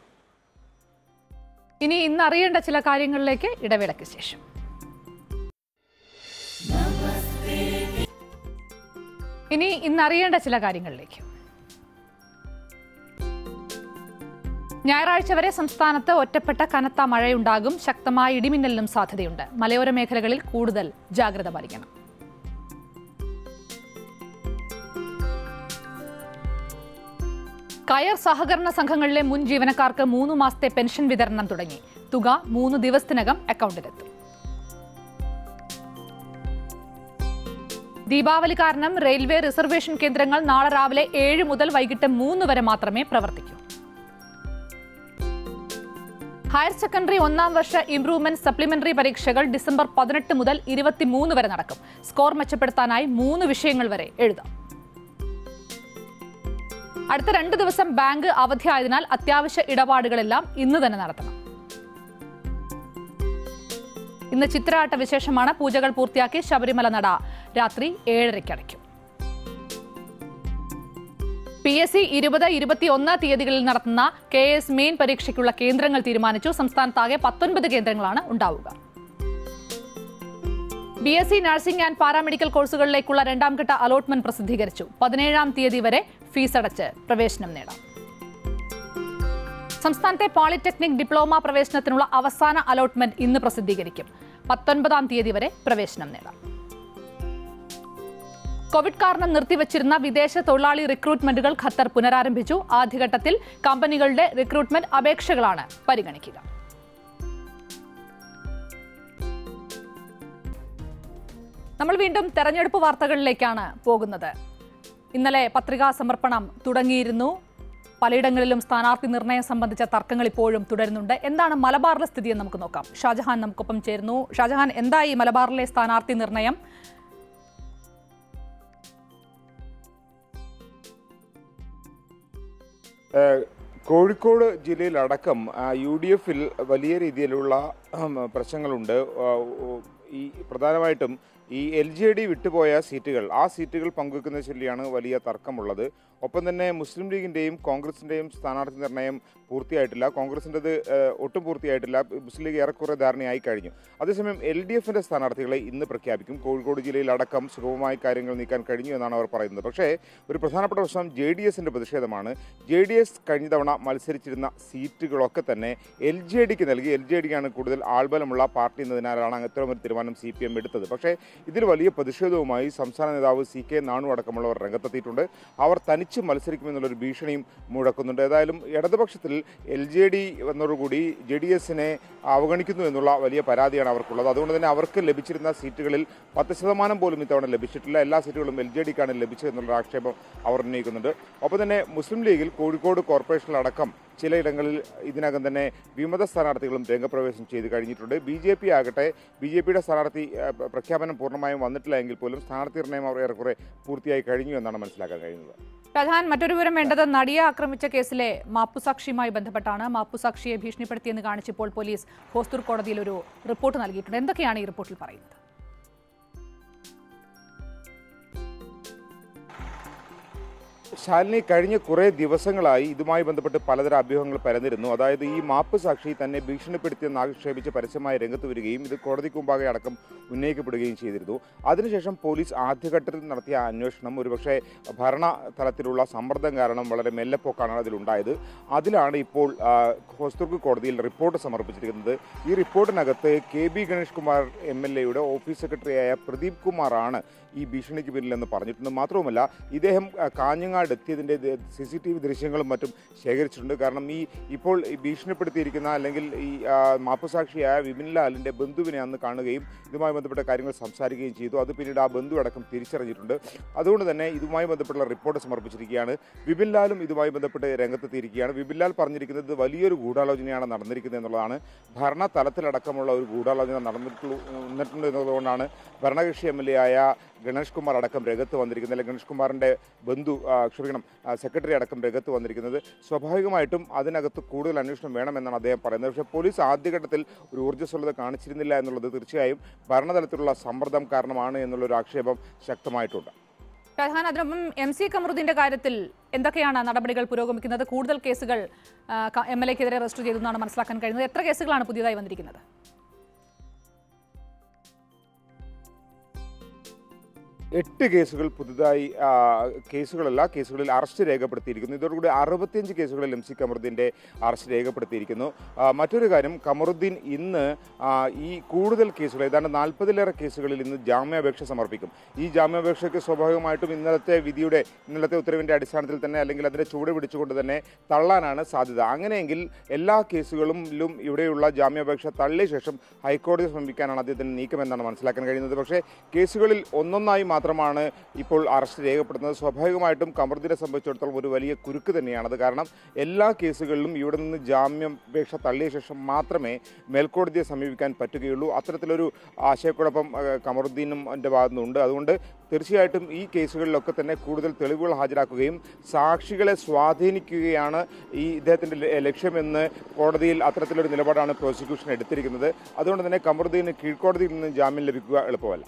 ഇനി ഇന്ന് അറിയേണ്ട ചില കാര്യങ്ങളിലേക്ക് ഇടവേളയ്ക്ക് ശേഷം. ഇനി ഇന്ന് അറിയേണ്ട ചില കാര്യങ്ങളിലേക്ക്. ഞായറാഴ്ച വരെ സംസ്ഥാനത്ത് ഒറ്റപ്പെട്ട കനത്ത മഴയുണ്ടാകും. ശക്തമായ ഇടിമിന്നലിനും സാധ്യതയുണ്ട്. മലയോര മേഖലകളിൽ കൂടുതൽ ജാഗ്രത പാലിക്കണം. കയർ സഹകരണ സംഘങ്ങളിലെ മുൻ ജീവനക്കാർക്ക് മൂന്ന് മാസത്തെ പെൻഷൻ വിതരണം തുടങ്ങി. തുക മൂന്ന് ദിവസത്തിനകം അക്കൗണ്ടിലെത്തും. ദീപാവലി കാരണം റെയിൽവേ റിസർവേഷൻ കേന്ദ്രങ്ങൾ നാളെ രാവിലെ ഏഴ് മുതൽ വൈകിട്ട് മൂന്ന് വരെ മാത്രമേ പ്രവർത്തിക്കൂ. ഹയർ സെക്കൻഡറി ഒന്നാം വർഷ ഇംപ്രൂവ്മെന്റ് സപ്ലിമെന്ററി പരീക്ഷകൾ ഡിസംബർ പതിനെട്ട് മുതൽ ഇരുപത്തിമൂന്ന് വരെ നടക്കും. സ്കോർ മെച്ചപ്പെടുത്താനായി മൂന്ന് വിഷയങ്ങൾ വരെ എഴുതാം. അടുത്ത രണ്ട് ദിവസം ബാങ്ക് അവധിയായതിനാൽ അത്യാവശ്യ ഇടപാടുകളെല്ലാം ഇന്ന് തന്നെ നടത്തണം. ഇന്ന് ചിത്രയാട്ട വിശേഷമാണ്. പൂജകൾ പൂർത്തിയാക്കി ശബരിമല നട രാത്രി ഏഴരയ്ക്ക് അടയ്ക്കും. പി എസ് സി ഇരുപത് ഇരുപത്തിയൊന്ന് തീയതികളിൽ നടത്തുന്ന കെ എസ് മെയിൻ പരീക്ഷയ്ക്കുള്ള കേന്ദ്രങ്ങൾ തീരുമാനിച്ചു. സംസ്ഥാനത്താകെ പത്തൊൻപത് കേന്ദ്രങ്ങളാണ് ഉണ്ടാവുക. B S C nursing and paramedical കോഴ്സുകളിലേക്കുള്ള രണ്ടാം ഘട്ട അലോട്ട്മെന്റ് പ്രസിദ്ധീകരിച്ചു. പതിനേഴാം തീയതി വരെ ഫീസ് അടച്ച് പ്രവേശനം നേടാം. സംസ്ഥാനത്തെ പോളിടെക്നിക് ഡിപ്ലോമ പ്രവേശനത്തിനുള്ള അവസാന അലോട്ട്മെന്റ് ഇന്ന് പ്രസിദ്ധീകരിക്കും. പത്തൊൻപതാം തീയതി വരെ പ്രവേശനം നേടാം. കോവിഡ് കാരണം നിർത്തിവച്ചിരുന്ന വിദേശ തൊഴിലാളി റിക്രൂട്ട്മെന്റുകൾ ഖത്തർ പുനരാരംഭിച്ചു. ആദ്യഘട്ടത്തിൽ കമ്പനികളുടെ റിക്രൂട്ട്മെന്റ് അപേക്ഷകളാണ് പരിഗണിക്കുക. നമ്മൾ വീണ്ടും തെരഞ്ഞെടുപ്പ് വാർത്തകളിലേക്കാണ് പോകുന്നത്. ഇന്നലെ പത്രികാ സമർപ്പണം തുടങ്ങിയിരുന്നു. പലയിടങ്ങളിലും സ്ഥാനാർത്ഥി നിർണയം സംബന്ധിച്ച തർക്കങ്ങൾ ഇപ്പോഴും തുടരുന്നുണ്ട്. എന്താണ് മലബാറിലെ സ്ഥിതി എന്ന് നമുക്ക് നോക്കാം. ഷാജഹാൻ നമുക്കൊപ്പം ചേരുന്നു. ഷാജഹാൻ, എന്തായി മലബാറിലെ സ്ഥാനാർത്ഥി നിർണയം?
കോഴിക്കോട് ജില്ലയിലടക്കം യു ഡി എഫിൽ വലിയ രീതിയിലുള്ള പ്രശ്നങ്ങളുണ്ട്. ഈ പ്രധാനമായിട്ടും ഈ എൽ ജെ ഡി വിട്ടുപോയ സീറ്റുകൾ ആ സീറ്റുകൾ പങ്കുവെക്കുന്ന ചൊല്ലിയാണ് വലിയ തർക്കമുള്ളത്. ഒപ്പം തന്നെ മുസ്ലിം ലീഗിൻ്റെയും കോൺഗ്രസിൻ്റെയും സ്ഥാനാർത്ഥി നിർണയം പൂർത്തിയായിട്ടില്ല. കോൺഗ്രസിൻ്റെത് ഒട്ടും പൂർത്തിയായിട്ടില്ല. മുസ്ലിം ലീഗ് ഏറെക്കുറെ ധാരണയായി കഴിഞ്ഞു. അതേസമയം എൽ ഡി എഫിൻ്റെ സ്ഥാനാർത്ഥികളെ ഇന്ന് പ്രഖ്യാപിക്കും. കോഴിക്കോട് ജില്ലയിലടക്കം സുഗമമായി കാര്യങ്ങൾ നീക്കാൻ കഴിഞ്ഞു എന്നാണ് അവർ പറയുന്നത്. പക്ഷേ ഒരു പ്രധാനപ്പെട്ട പ്രശ്നം ജെ ഡി എസിൻ്റെ പ്രതിഷേധമാണ്. ജെ ഡി എസ് കഴിഞ്ഞ തവണ മത്സരിച്ചിരുന്ന സീറ്റുകളൊക്കെ തന്നെ എൽ ജെ ഡിക്ക് നൽകി. എൽ ജെ ഡിക്കാണ് കൂടുതൽ ആൾബലമുള്ള പാർട്ടി എന്നതിനാലാണ് അത്തരമൊരു തീരുമാനം സി പി എം എടുത്തത്. പക്ഷേ ഇതിൽ വലിയ പ്രതിഷേധവുമായി സംസ്ഥാന നേതാവ് സി കെ നാണു അടക്കമുള്ളവർ രംഗത്തെത്തിയിട്ടുണ്ട്. അവർ തനിച്ച് മത്സരിക്കുമെന്നുള്ളൊരു ഭീഷണിയും മുഴക്കുന്നുണ്ട്. ഏതായാലും ഇടതുപക്ഷത്തിൽ എൽ ജെ ഡി വന്നതോടുകൂടി ജെ ഡി എസിനെ അവഗണിക്കുന്നു എന്നുള്ള വലിയ പരാതിയാണ് അവർക്കുള്ളത്. അതുകൊണ്ട് തന്നെ അവർക്ക് ലഭിച്ചിരുന്ന സീറ്റുകളിൽ പത്ത് ശതമാനം പോലും ഇത്തവണ ലഭിച്ചിട്ടില്ല. എല്ലാ സീറ്റുകളും എൽ ജെ ഡിക്കാണ് ലഭിച്ചതെന്നുള്ള ആക്ഷേപം അവർ ഉന്നയിക്കുന്നുണ്ട്. ഒപ്പം തന്നെ മുസ്ലിം ലീഗിൽ കോഴിക്കോട് കോർപ്പറേഷനിലടക്കം ചിലയിടങ്ങളിൽ ഇതിനകം തന്നെ വിമത സ്ഥാനാർത്ഥികളും രംഗപ്രവേശം ചെയ്ത് കഴിഞ്ഞിട്ടുണ്ട്. ബി ജെ പി ആകട്ടെ ബി ജെ പിയുടെ സ്ഥാനാർത്ഥി പ്രഖ്യാപനം പൂർണ്ണമായും വന്നിട്ടില്ല എങ്കിൽ പോലും സ്ഥാനാർത്ഥി നിർണ്ണയം അവർ ഏറെക്കുറെ പൂർത്തിയായി കഴിഞ്ഞു എന്നാണ് മനസ്സിലാക്കാൻ കഴിയുന്നത്.
ഷാജഹാൻ, മറ്റൊരു വിവരം വേണ്ടത് നടിയെ ആക്രമിച്ച കേസിലെ മാപ്പുസാക്ഷിയുമായി ബന്ധപ്പെട്ടാണ്. മാപ്പുസാക്ഷിയെ ഭീഷണിപ്പെടുത്തിയെന്ന് കാണിച്ചപ്പോൾ പോലീസ് ഹോസ്ദുർഗ് കോടതിയിൽ ഒരു റിപ്പോർട്ട് നൽകിയിട്ടുണ്ട്. എന്തൊക്കെയാണ് ഈ റിപ്പോർട്ടിൽ പറയുന്നത്?
ശാലിനി, കഴിഞ്ഞ കുറേ ദിവസങ്ങളായി ഇതുമായി ബന്ധപ്പെട്ട് പലതരം അഭ്യൂഹങ്ങൾ പരന്നിരുന്നു. അതായത് ഈ മാപ്പ് സാക്ഷി തന്നെ ഭീഷണിപ്പെടുത്തിയെന്ന് ആക്ഷേപിച്ച് പരസ്യമായി രംഗത്ത് വരികയും ഇത് കോടതിക്ക് മുമ്പാകെ അടക്കം ഉന്നയിക്കപ്പെടുകയും ചെയ്തിരുന്നു. അതിനുശേഷം പോലീസ് ആദ്യഘട്ടത്തിൽ നടത്തിയ അന്വേഷണം ഒരുപക്ഷെ ഭരണ തലത്തിലുള്ള സമ്മർദ്ദം കാരണം വളരെ മെല്ലെപ്പോക്കാണ് അതിലുണ്ടായത്. അതിലാണ് ഇപ്പോൾ ഹോസ്ദുർഗ് കോടതിയിൽ റിപ്പോർട്ട് സമർപ്പിച്ചിരിക്കുന്നത്. ഈ റിപ്പോർട്ടിനകത്ത് K B Ganesh Kumar M L എയുടെ ഓഫീസ് സെക്രട്ടറിയായ പ്രദീപ് കുമാറാണ് ഈ ഭീഷണിക്ക് പിന്നിലെന്ന് പറഞ്ഞിട്ടുണ്ട്. മാത്രവുമല്ല, ഇദ്ദേഹം കാഞ്ഞങ്ങാട് എത്തിയതിൻ്റെ സി സി ടി വി ദൃശ്യങ്ങളും മറ്റും ശേഖരിച്ചിട്ടുണ്ട്. കാരണം ഈ ഇപ്പോൾ ഭീഷണിപ്പെടുത്തിയിരിക്കുന്ന അല്ലെങ്കിൽ ഈ മാപ്പുസാക്ഷിയായ വിപിൻ ലാലിൻ്റെ ബന്ധുവിനെ അന്ന് കാണുകയും ഇതുമായി ബന്ധപ്പെട്ട കാര്യങ്ങൾ സംസാരിക്കുകയും ചെയ്തു. അത് പിന്നീട് ആ ബന്ധു അടക്കം തിരിച്ചറിഞ്ഞിട്ടുണ്ട്. അതുകൊണ്ട് തന്നെ ഇതുമായി ബന്ധപ്പെട്ടുള്ള റിപ്പോർട്ട് സമർപ്പിച്ചിരിക്കുകയാണ്. വിപിൻ ലാലും ഇതുമായി ബന്ധപ്പെട്ട് രംഗത്തെത്തിയിരിക്കുകയാണ്. വിപിൻ ലാൽ പറഞ്ഞിരിക്കുന്നത് വലിയൊരു ഗൂഢാലോചനയാണ് നടന്നിരിക്കുന്നത് എന്നുള്ളതാണ്. ഭരണ തലത്തിലടക്കമുള്ള ഒരു ഗൂഢാലോചന നടന്നിട്ടുണ്ട് എന്നുള്ളതുകൊണ്ടാണ് ഭരണകക്ഷി എം എൽ എ ആയ ഗണേഷ് കുമാർ അടക്കം രംഗത്ത് വന്നിരിക്കുന്നത്. അല്ലെങ്കിൽ ഗണേഷ് കുമാറിൻ്റെ ബന്ധു ക്ഷമിക്കണം സെക്രട്ടറി അടക്കം രംഗത്ത് വന്നിരിക്കുന്നത്. സ്വാഭാവികമായിട്ടും അതിനകത്ത് കൂടുതൽ അന്വേഷണം വേണമെന്നാണ് അദ്ദേഹം പറയുന്നത്. പക്ഷേ പോലീസ് ആദ്യഘട്ടത്തിൽ ഒരു ഊർജ്ജസ്വലത കാണിച്ചിരുന്നില്ല എന്നുള്ളത് തീർച്ചയായും ഭരണതലത്തിലുള്ള സമ്മർദ്ദം കാരണമാണ് എന്നുള്ളൊരു ആക്ഷേപം ശക്തമായിട്ടുണ്ട്.
ഷാജഹാൻ, അതിനൊപ്പം എം സി കമറുദ്ദീന്റെ കാര്യത്തിൽ എന്തൊക്കെയാണ് നടപടികൾ പുരോഗമിക്കുന്നത്? കൂടുതൽ കേസുകൾ എം എൽ എക്കെതിരെ രജിസ്റ്റർ ചെയ്തു എന്നാണ് മനസ്സിലാക്കാൻ കഴിയുന്നത്. എത്ര കേസുകളാണ് പുതിയതായി വന്നിരിക്കുന്നത്?
എട്ട് കേസുകൾ പുതുതായി കേസുകളല്ല കേസുകളിൽ അറസ്റ്റ് രേഖപ്പെടുത്തിയിരിക്കുന്നു. ഇതോടുകൂടി അറുപത്തിയഞ്ച് കേസുകളിൽ എം സി കമറുദ്ദീൻ്റെ അറസ്റ്റ് രേഖപ്പെടുത്തിയിരിക്കുന്നു. മറ്റൊരു കാര്യം, കമറുദ്ദീൻ ഇന്ന് ഈ കൂടുതൽ കേസുകൾ ഏതാണ്ട് നാൽപ്പതിലേറെ കേസുകളിൽ ഇന്ന് ജാമ്യാപേക്ഷ സമർപ്പിക്കും. ഈ ജാമ്യാപേക്ഷയ്ക്ക് സ്വാഭാവികമായിട്ടും ഇന്നലത്തെ വിധിയുടെ ഇന്നലത്തെ ഉത്തരവിൻ്റെ അടിസ്ഥാനത്തിൽ തന്നെ അല്ലെങ്കിൽ അതിൻ്റെ ചൂട് പിടിച്ചുകൊണ്ട് തന്നെ തള്ളാനാണ് സാധ്യത. അങ്ങനെയെങ്കിൽ എല്ലാ കേസുകളിലും ഇവിടെയുള്ള ജാമ്യാപേക്ഷ തള്ളിയ ശേഷം ഹൈക്കോടതിയെ സമീപിക്കാനാണ് അദ്ദേഹത്തിന് നീക്കമെന്നാണ് മനസ്സിലാക്കാൻ കഴിയുന്നത്. പക്ഷേ കേസുകളിൽ ഒന്നൊന്നായി മാത്രമാണ് ഇപ്പോൾ അറസ്റ്റ് രേഖപ്പെടുന്നത്. സ്വാഭാവികമായിട്ടും കമറുദ്ദീനെ സംബന്ധിച്ചിടത്തോളം ഒരു വലിയ കുരുക്ക് തന്നെയാണത്. കാരണം എല്ലാ കേസുകളിലും ഇവിടെ നിന്ന് ജാമ്യാപേക്ഷ തള്ളിയ ശേഷം മാത്രമേ മേൽക്കോടതിയെ സമീപിക്കാൻ പറ്റുകയുള്ളൂ. അത്തരത്തിലൊരു ആശയക്കുഴപ്പം കമറുദ്ദീനും എൻ്റെ ഭാഗത്തുനിന്നുണ്ട്. അതുകൊണ്ട് തീർച്ചയായിട്ടും ഈ കേസുകളിലൊക്കെ തന്നെ കൂടുതൽ തെളിവുകൾ ഹാജരാക്കുകയും സാക്ഷികളെ സ്വാധീനിക്കുകയാണ് ഈ ഇദ്ദേഹത്തിൻ്റെ ലക്ഷ്യമെന്ന് കോടതിയിൽ അത്തരത്തിലൊരു നിലപാടാണ് പ്രോസിക്യൂഷൻ എടുത്തിരിക്കുന്നത്. അതുകൊണ്ട് തന്നെ കമറുദ്ദീന് കീഴ്ക്കോടതിയിൽ നിന്ന് ജാമ്യം ലഭിക്കുക എളുപ്പമല്ല.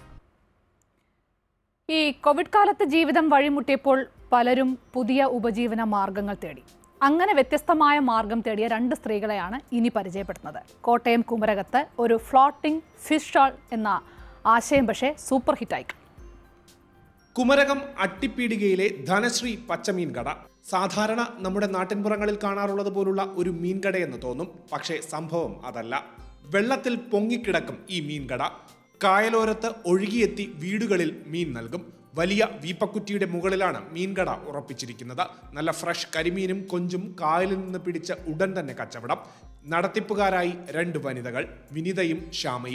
ഈ കോവിഡ് കാലത്ത് ജീവിതം വഴിമുട്ടിയപ്പോൾ പലരും പുതിയ ഉപജീവന മാർഗങ്ങൾ തേടി. അങ്ങനെ വ്യത്യസ്തമായ മാർഗം തേടിയ രണ്ട് സ്ത്രീകളെയാണ് ഇനി പരിചയപ്പെടുത്തുന്നത്. കോട്ടയം കുമരകത്ത് ഒരു ഫ്ലോട്ടിംഗ് ഫിഷ് സ്റ്റാൾ എന്ന ആശയം പക്ഷേ സൂപ്പർ ഹിറ്റായി.
കുമരകം അട്ടിപ്പീടികയിലെ ധനശ്രീ പച്ചമീൻ കട. സാധാരണ നമ്മുടെ നാട്ടിൻപുറങ്ങളിൽ കാണാറുള്ളത് പോലുള്ള ഒരു മീൻകടയെന്ന് തോന്നും. പക്ഷേ സംഭവം അതല്ല. വെള്ളത്തിൽ പൊങ്ങിക്കിടക്കും ഈ മീൻകട. കായലോരത്ത് ഒഴുകിയെത്തി വീടുകളിൽ മീൻ നൽകും. വലിയ വീപ്പക്കുറ്റിയുടെ മുകളിലാണ് മീൻകട ഉറപ്പിച്ചിരിക്കുന്നത്. നല്ല ഫ്രഷ് കരിമീനും കൊഞ്ചും കായലിൽ നിന്ന് പിടിച്ച ഉടൻ തന്നെ കച്ചവടം. നടത്തിപ്പുകാരായി രണ്ട് വനിതകൾ, വിനിതയും ശ്യാമയും.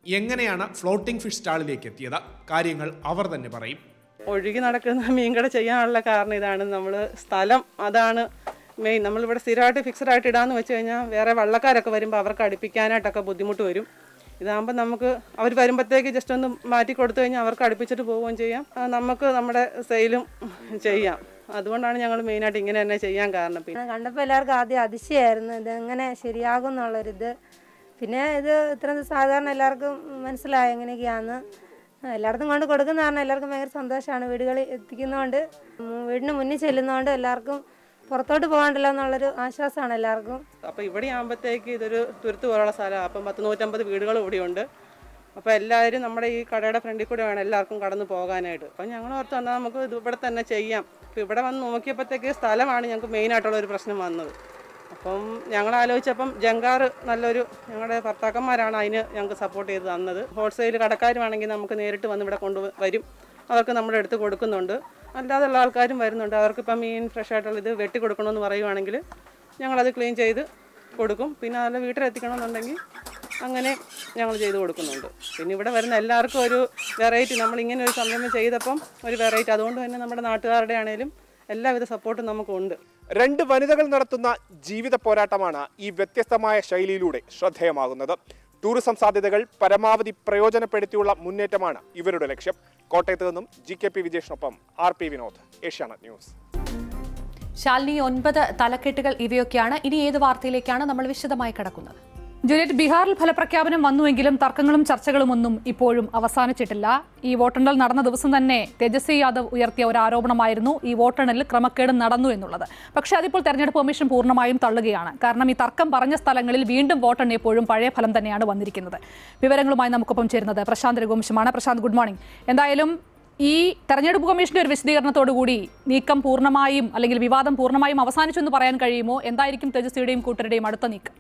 എങ്ങനെയാണ് ഫ്ലോട്ടിംഗ് ഫിഷ് സ്റ്റാളിലേക്ക് എത്തിയത്? കാര്യങ്ങൾ അവർ തന്നെ പറയും.
ഒഴുകി നടക്കുന്ന മീൻകട ചെയ്യാനുള്ള കാരണം ഇതാണ്. നമ്മൾ സ്ഥലം അതാണ് മെയിൻ. നമ്മളിവിടെ സ്ഥിരമായിട്ട് ഫിക്സഡ് ആയിട്ട് ഇടാന്ന് വെച്ച് കഴിഞ്ഞാൽ വേറെ വള്ളക്കാരൊക്കെ വരുമ്പോൾ അവർക്ക് അടുപ്പിക്കാനായിട്ടൊക്കെ ബുദ്ധിമുട്ട് വരും. ഇതാകുമ്പോൾ നമുക്ക് അവർ വരുമ്പോഴത്തേക്ക് ജസ്റ്റ് ഒന്ന് മാറ്റി കൊടുത്തു കഴിഞ്ഞാൽ അവർക്ക് അടുപ്പിച്ചിട്ട് പോവുകയും ചെയ്യാം, നമുക്ക് നമ്മുടെ സെയിലും ചെയ്യാം. അതുകൊണ്ടാണ് ഞങ്ങൾ മെയിനായിട്ട് ഇങ്ങനെ തന്നെ ചെയ്യാൻ കാരണം.
പിന്നെ കണ്ടപ്പോൾ എല്ലാവർക്കും ആദ്യം അതിശയമായിരുന്നു ഇത് എങ്ങനെ ശരിയാകും എന്നുള്ളൊരിത്. പിന്നെ ഇത് ഇത്ര സാധാരണ എല്ലാവർക്കും മനസ്സിലായി എങ്ങനെയൊക്കെയാണെന്ന്. എല്ലായിടത്തും കൊണ്ട് കൊടുക്കുന്ന കാരണം എല്ലാവർക്കും ഭയങ്കര സന്തോഷമാണ്. വീടുകളിൽ എത്തിക്കുന്നതുകൊണ്ട്, വീടിന് മുന്നിൽ ചെല്ലുന്നതുകൊണ്ട് എല്ലാവർക്കും പുറത്തോട്ട് പോകാണ്ടല്ലോ എന്നുള്ളൊരു ആശ്വാസമാണ് എല്ലാവർക്കും.
അപ്പോൾ ഇവിടെ ആകുമ്പോഴത്തേക്ക് ഇതൊരു തുരുത്ത് പോലുള്ള സ്ഥലമാണ്. അപ്പം പത്ത് നൂറ്റമ്പത് വീടുകൾ ഇവിടെയുണ്ട്. അപ്പോൾ എല്ലാവരും നമ്മുടെ ഈ കടയുടെ ഫ്രണ്ടിൽ കൂടെ വേണം എല്ലാവർക്കും കടന്നു പോകാനായിട്ട്. അപ്പം ഞങ്ങൾ ഓർത്ത് വന്നാൽ നമുക്ക് ഇത് ഇവിടെ തന്നെ ചെയ്യാം. അപ്പോൾ ഇവിടെ വന്ന് നോക്കിയപ്പോഴത്തേക്ക് സ്ഥലമാണ് ഞങ്ങൾക്ക് മെയിനായിട്ടുള്ള ഒരു പ്രശ്നം വന്നത്. അപ്പം ഞങ്ങൾ ആലോചിച്ചപ്പം ജങ്കാർ നല്ലൊരു ഞങ്ങളുടെ ഭർത്താക്കന്മാരാണ് അതിന് ഞങ്ങൾക്ക് സപ്പോർട്ട് ചെയ്ത് തന്നത്. ഹോൾസെയിൽ കടക്കാരുമാണെങ്കിൽ നമുക്ക് നേരിട്ട് വന്ന് ഇവിടെ കൊണ്ടുവരും, അവർക്ക് നമ്മുടെ അടുത്ത് കൊടുക്കുന്നുണ്ട്. അല്ലാതെയുള്ള ആൾക്കാരും വരുന്നുണ്ട്. അവർക്കിപ്പം മീൻ ഫ്രഷ് ആയിട്ടുള്ള ഇത് വെട്ടി കൊടുക്കണമെന്ന് പറയുവാണെങ്കിൽ ഞങ്ങളത് ക്ലീൻ ചെയ്ത് കൊടുക്കും. പിന്നെ അതിൽ വീട്ടിലെത്തിക്കണമെന്നുണ്ടെങ്കിൽ അങ്ങനെ ഞങ്ങൾ ചെയ്ത് കൊടുക്കുന്നുണ്ട്. പിന്നെ ഇവിടെ വരുന്ന എല്ലാവർക്കും ഒരു വെറൈറ്റി, നമ്മളിങ്ങനെ ഒരു സംരംഭം ചെയ്തപ്പം ഒരു വെറൈറ്റി, അതുകൊണ്ട് തന്നെ നമ്മുടെ നാട്ടുകാരുടെ ആണെങ്കിലും എല്ലാവിധ സപ്പോർട്ടും നമുക്കുണ്ട്.
രണ്ട് വനിതകൾ നടത്തുന്ന ജീവിത പോരാട്ടമാണ് ഈ വ്യത്യസ്തമായ ശൈലിയിലൂടെ ശ്രദ്ധേയമാകുന്നത്. ടൂറിസം സാധ്യതകൾ പരമാവധി പ്രയോജനപ്പെടുത്തിയുള്ള മുന്നേറ്റമാണ് ഇവരുടെ ലക്ഷ്യം. കോട്ടയത്ത് നിന്നും ജി കെ പി വിജേഷിനൊപ്പം R P Vinod, Asianet news.
Shalini, ഒൻപത് തലക്കെട്ടുകൾ ഇവയൊക്കെയാണ്. ഇനി ഏത് വാർത്തയിലേക്കാണ് നമ്മൾ വിശദമായി കടക്കുന്നത്? ജൂലിയറ്റ്, ബീഹാറിൽ ഫലപ്രഖ്യാപനം വന്നുവെങ്കിലും തർക്കങ്ങളും ചർച്ചകളും ഒന്നും ഇപ്പോഴും അവസാനിച്ചിട്ടില്ല. ഈ വോട്ടെണ്ണൽ നടന്ന ദിവസം തന്നെ തേജസ്വി യാദവ് ഉയർത്തിയ ഒരു ആരോപണമായിരുന്നു ഈ വോട്ടെണ്ണലിൽ ക്രമക്കേട് നടന്നു എന്നുള്ളത്. പക്ഷേ അതിപ്പോൾ തെരഞ്ഞെടുപ്പ് കമ്മീഷൻ പൂർണ്ണമായും തള്ളുകയാണ്. കാരണം ഈ തർക്കം പറഞ്ഞ സ്ഥലങ്ങളിൽ വീണ്ടും വോട്ടെണ്ണിയപ്പോഴും പഴയ ഫലം തന്നെയാണ് വന്നിരിക്കുന്നത്. വിവരങ്ങളുമായി നമുക്കൊപ്പം ചേരുന്നത് പ്രശാന്ത് രഘുവംശമാണ്. Prashanth, good morning. എന്തായാലും ഈ തെരഞ്ഞെടുപ്പ് കമ്മീഷന്റെ ഒരു വിശദീകരണത്തോടുകൂടി നീക്കം പൂർണ്ണമായും അല്ലെങ്കിൽ വിവാദം പൂർണ്ണമായും അവസാനിച്ചു എന്ന് പറയാൻ കഴിയുമോ? എന്തായിരിക്കും തേജസ്വിയുടെയും കൂട്ടരുടെയും അടുത്ത നീക്കം?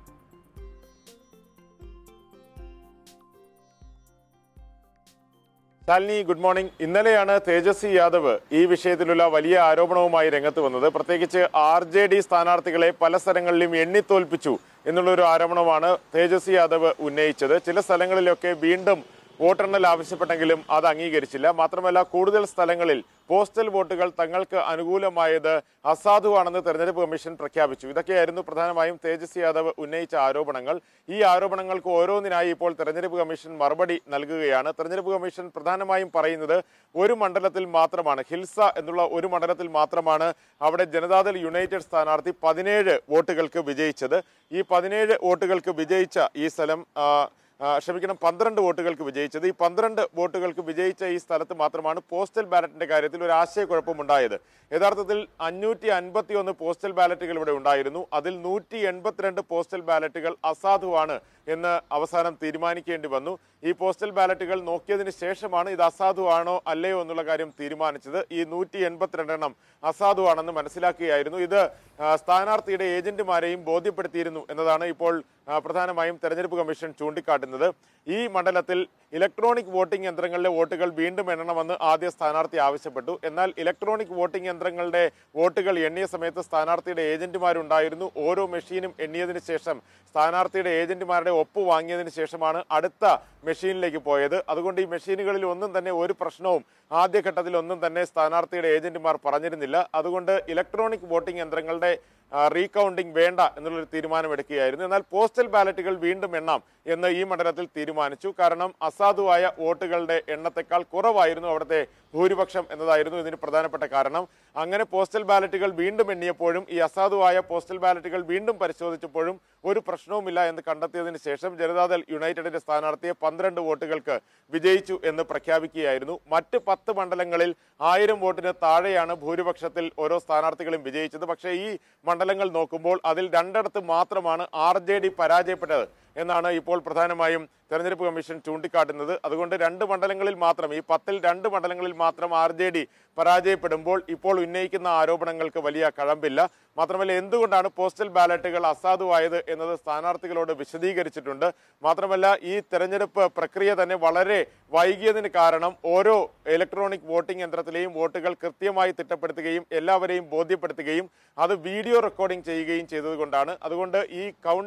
Shalini, good morning. ഇന്നലെയാണ് തേജസ്വി യാദവ് ഈ വിഷയത്തിലുള്ള വലിയ ആരോപണവുമായി രംഗത്ത് വന്നത്. പ്രത്യേകിച്ച് ആർ ജെ ഡി സ്ഥാനാർത്ഥികളെ പല സ്ഥലങ്ങളിലും എണ്ണിത്തോൽപ്പിച്ചു എന്നുള്ളൊരു ആരോപണമാണ് തേജസ്വി യാദവ് ഉന്നയിച്ചത്. ചില സ്ഥലങ്ങളിലൊക്കെ വീണ്ടും വോട്ടെണ്ണൽ ആവശ്യപ്പെട്ടെങ്കിലും അത് അംഗീകരിച്ചില്ല. മാത്രമല്ല, കൂടുതൽ സ്ഥലങ്ങളിൽ പോസ്റ്റൽ വോട്ടുകൾ തങ്ങൾക്ക് അനുകൂലമായത് അസാധുവാണെന്ന് തെരഞ്ഞെടുപ്പ് കമ്മീഷൻ പ്രഖ്യാപിച്ചു. ഇതൊക്കെയായിരുന്നു പ്രധാനമായും തേജസ്വി യാദവ് ഉന്നയിച്ച ആരോപണങ്ങൾ. ഈ ആരോപണങ്ങൾക്ക് ഓരോന്നിനായി ഇപ്പോൾ തെരഞ്ഞെടുപ്പ് കമ്മീഷൻ മറുപടി നൽകുകയാണ്. തെരഞ്ഞെടുപ്പ് കമ്മീഷൻ പ്രധാനമായും പറയുന്നത് ഒരു മണ്ഡലത്തിൽ മാത്രമാണ്, ഹിൽസ എന്നുള്ള ഒരു മണ്ഡലത്തിൽ മാത്രമാണ് അവിടെ ജനതാദൾ യുണൈറ്റഡ് സ്ഥാനാർത്ഥി പതിനേഴ് വോട്ടുകൾക്ക് വിജയിച്ചത്. ഈ പതിനേഴ് വോട്ടുകൾക്ക് വിജയിച്ച ഈ സ്ഥലം ക്ഷമിക്കണം പന്ത്രണ്ട് വോട്ടുകൾക്ക് വിജയിച്ചത്. ഈ പന്ത്രണ്ട് വോട്ടുകൾക്ക് വിജയിച്ച ഈ സ്ഥലത്ത് മാത്രമാണ് പോസ്റ്റൽ ബാലറ്റിന്റെ കാര്യത്തിൽ ഒരു ആശയക്കുഴപ്പമുണ്ടായത്. യഥാർത്ഥത്തിൽ അഞ്ഞൂറ്റി അൻപത്തി ഒന്ന് പോസ്റ്റൽ ബാലറ്റുകൾ ഇവിടെ ഉണ്ടായിരുന്നു. അതിൽ നൂറ്റി എൺപത്തിരണ്ട് പോസ്റ്റൽ ബാലറ്റുകൾ അസാധുവാണ് എന്ന് അവസാനം തീരുമാനിക്കേണ്ടി വന്നു. ഈ പോസ്റ്റൽ ബാലറ്റുകൾ നോക്കിയതിന് ശേഷമാണ് ഇത് അസാധുവാണോ അല്ലയോ എന്നുള്ള കാര്യം തീരുമാനിച്ചത്. ഈ നൂറ്റി എൺപത്തിരണ്ടെണ്ണം അസാധുവാണെന്ന് മനസ്സിലാക്കുകയായിരുന്നു. ഇത് സ്ഥാനാർത്ഥിയുടെ ഏജന്റുമാരെയും ബോധ്യപ്പെടുത്തിയിരുന്നു എന്നതാണ് ഇപ്പോൾ പ്രധാനമായും തെരഞ്ഞെടുപ്പ് കമ്മീഷൻ ചൂണ്ടിക്കാട്ടുന്നത്. ഈ മണ്ഡലത്തിൽ ഇലക്ട്രോണിക് വോട്ടിംഗ് യന്ത്രങ്ങളിലെ വോട്ടുകൾ വീണ്ടും എണ്ണണമെന്ന് ആദ്യ സ്ഥാനാർത്ഥി ആവശ്യപ്പെട്ടു. എന്നാൽ ഇലക്ട്രോണിക് വോട്ടിംഗ് യന്ത്രങ്ങളുടെ വോട്ടുകൾ എണ്ണിയ സമയത്ത് സ്ഥാനാർത്ഥിയുടെ ഏജന്റുമാരുണ്ടായിരുന്നു. ഓരോ മെഷീനും എണ്ണിയതിനു ശേഷം സ്ഥാനാർത്ഥിയുടെ ഏജന്റുമാരുടെ ഒപ്പ് വാങ്ങിയതിനു ശേഷമാണ് അടുത്ത മെഷീനിലേക്ക് പോയത്. അതുകൊണ്ട് ഈ മെഷീനുകളിൽ ഒന്നും തന്നെ ഒരു പ്രശ്നവും ആദ്യഘട്ടത്തിൽ ഒന്നും തന്നെ സ്ഥാനാർത്ഥിയുടെ ഏജന്റുമാർ പറഞ്ഞിരുന്നില്ല. അതുകൊണ്ട് ഇലക്ട്രോണിക് വോട്ടിംഗ് യന്ത്രങ്ങളുടെ റീകൗണ്ടിംഗ് വേണ്ട എന്നുള്ളൊരു തീരുമാനമെടുക്കുകയായിരുന്നു. എന്നാൽ പോസ്റ്റൽ ബാലറ്റുകൾ വീണ്ടും എണ്ണാം എന്ന് ഈ മണ്ഡലത്തിൽ തീരുമാനിച്ചു. കാരണം അസാധുവായ വോട്ടുകളുടെ എണ്ണത്തെക്കാൾ കുറവായിരുന്നു അവിടുത്തെ ഭൂരിപക്ഷം എന്നതായിരുന്നു ഇതിന് പ്രധാനപ്പെട്ട കാരണം. അങ്ങനെ പോസ്റ്റൽ ബാലറ്റുകൾ വീണ്ടും എണ്ണിയപ്പോഴും ഈ അസാധുവായ പോസ്റ്റൽ ബാലറ്റുകൾ വീണ്ടും പരിശോധിച്ചപ്പോഴും ഒരു പ്രശ്നവുമില്ല എന്ന് കണ്ടെത്തിയതിനു ശേഷം ജനതാദൾ യുണൈറ്റഡിന്റെ സ്ഥാനാർത്ഥിയെ പന്ത്രണ്ട് വോട്ടുകൾക്ക് വിജയിച്ചു എന്ന് പ്രഖ്യാപിക്കുകയായിരുന്നു. മറ്റ് പത്ത് മണ്ഡലങ്ങളിൽ ആയിരം വോട്ടിന് താഴെയാണ് ഭൂരിപക്ഷത്തിൽ ഓരോ സ്ഥാനാർത്ഥികളും വിജയിച്ചത്. പക്ഷേ ഈ മണ്ഡലങ്ങൾ നോക്കുമ്പോൾ അതിൽ രണ്ടിടത്ത് മാത്രമാണ് ആർ ജെ ഡി പരാജയപ്പെട്ടത് എന്നാണ് ഇപ്പോൾ പ്രധാനമായും തെരഞ്ഞെടുപ്പ് കമ്മീഷൻ ചൂണ്ടിക്കാട്ടുന്നത്. അതുകൊണ്ട് രണ്ട് മണ്ഡലങ്ങളിൽ മാത്രം, ഈ പത്തിൽ രണ്ട് മണ്ഡലങ്ങളിൽ മാത്രം ആർ ജെ ഡി പരാജയപ്പെടുമ്പോൾ ഇപ്പോൾ ഉന്നയിക്കുന്ന ആരോപണങ്ങൾക്ക് വലിയ കഴമ്പില്ല. മാത്രമല്ല, എന്തുകൊണ്ടാണ് പോസ്റ്റൽ ബാലറ്റുകൾ അസാധുവായത് എന്നത് സ്ഥാനാർത്ഥികളോട് വിശദീകരിച്ചിട്ടുണ്ട്. മാത്രമല്ല, ഈ തെരഞ്ഞെടുപ്പ് പ്രക്രിയ തന്നെ വളരെ വൈകിയതിന് കാരണം ഓരോ ഇലക്ട്രോണിക് വോട്ടിംഗ് യന്ത്രത്തിലെയും വോട്ടുകൾ കൃത്യമായി തിട്ടപ്പെടുത്തുകയും എല്ലാവരെയും ബോധ്യപ്പെടുത്തുകയും അത് വീഡിയോ റെക്കോർഡിംഗ് ചെയ്യുകയും ചെയ്തതുകൊണ്ടാണ്. അതുകൊണ്ട് ഈ കൗണ്ടിംഗ്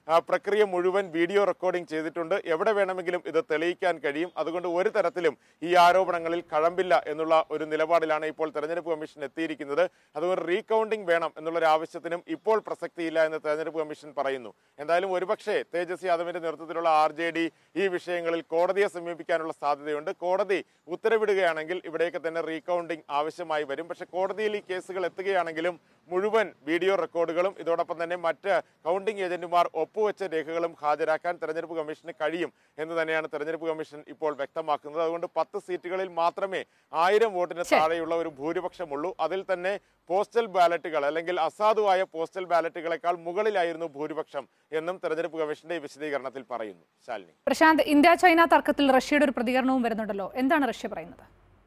പ്രക്രിയ മുഴുവൻ വീഡിയോ റെക്കോർഡിംഗ് ചെയ്തിട്ടുണ്ട്. എവിടെ വേണമെങ്കിലും ഇത് തെളിയിക്കാൻ കഴിയും. അതുകൊണ്ട് ഒരു തരത്തിലും ഈ ആരോപണങ്ങളിൽ കഴമ്പില്ല എന്നുള്ള ഒരു നിലപാടിലാണ് ഇപ്പോൾ തെരഞ്ഞെടുപ്പ് കമ്മീഷൻ എത്തിയിരിക്കുന്നത്. അതുകൊണ്ട് റീകൗണ്ടിംഗ് വേണം എന്നുള്ളൊരു ആവശ്യത്തിനും ഇപ്പോൾ പ്രസക്തിയില്ല എന്ന് തെരഞ്ഞെടുപ്പ് കമ്മീഷൻ പറയുന്നു. എന്തായാലും ഒരുപക്ഷെ തേജസ്വി യാദവിന്റെ നേതൃത്വത്തിലുള്ള ആർ ജെ ഡി ഈ വിഷയങ്ങളിൽ കോടതിയെ സമീപിക്കാനുള്ള സാധ്യതയുണ്ട്. കോടതി ഉത്തരവിടുകയാണെങ്കിൽ ഇവിടെയൊക്കെ തന്നെ റീകൗണ്ടിംഗ് ആവശ്യമായി വരും. പക്ഷേ കോടതിയിൽ ഈ കേസുകൾ എത്തുകയാണെങ്കിലും മുഴുവൻ വീഡിയോ റെക്കോർഡുകളും ഇതോടൊപ്പം തന്നെ മറ്റ് കൗണ്ടിംഗ് ഏജന്റുമാർ ഒപ്പുവെച്ച രേഖകളും ഹാജരാക്കാൻ തെരഞ്ഞെടുപ്പ് കമ്മീഷന് കഴിയും എന്ന് തന്നെയാണ് തെരഞ്ഞെടുപ്പ് കമ്മീഷൻ ഇപ്പോൾ വ്യക്തമാക്കുന്നത്. അതുകൊണ്ട് പത്ത് സീറ്റുകളിൽ മാത്രമേ ആയിരം വോട്ടിന് താഴെയുള്ള ഒരു ഭൂരിപക്ഷമുള്ളൂ. അതിൽ തന്നെ പോസ്റ്റൽ ബാലറ്റുകൾ അല്ലെങ്കിൽ അസാധുവായ പോസ്റ്റൽ ബാലറ്റുകളെക്കാൾ മുകളിലായിരുന്നു ഭൂരിപക്ഷം എന്നും തെരഞ്ഞെടുപ്പ് കമ്മീഷന്റെ വിശദീകരണത്തിൽ പറയുന്നു. ശാലിനി.
പ്രശാന്ത്, ഇന്ത്യ ചൈന തർക്കത്തിൽ റഷ്യയുടെ ഒരു പ്രതികരണവും വരുന്നുണ്ടല്ലോ, എന്താണ് റഷ്യ പറയുന്നത്?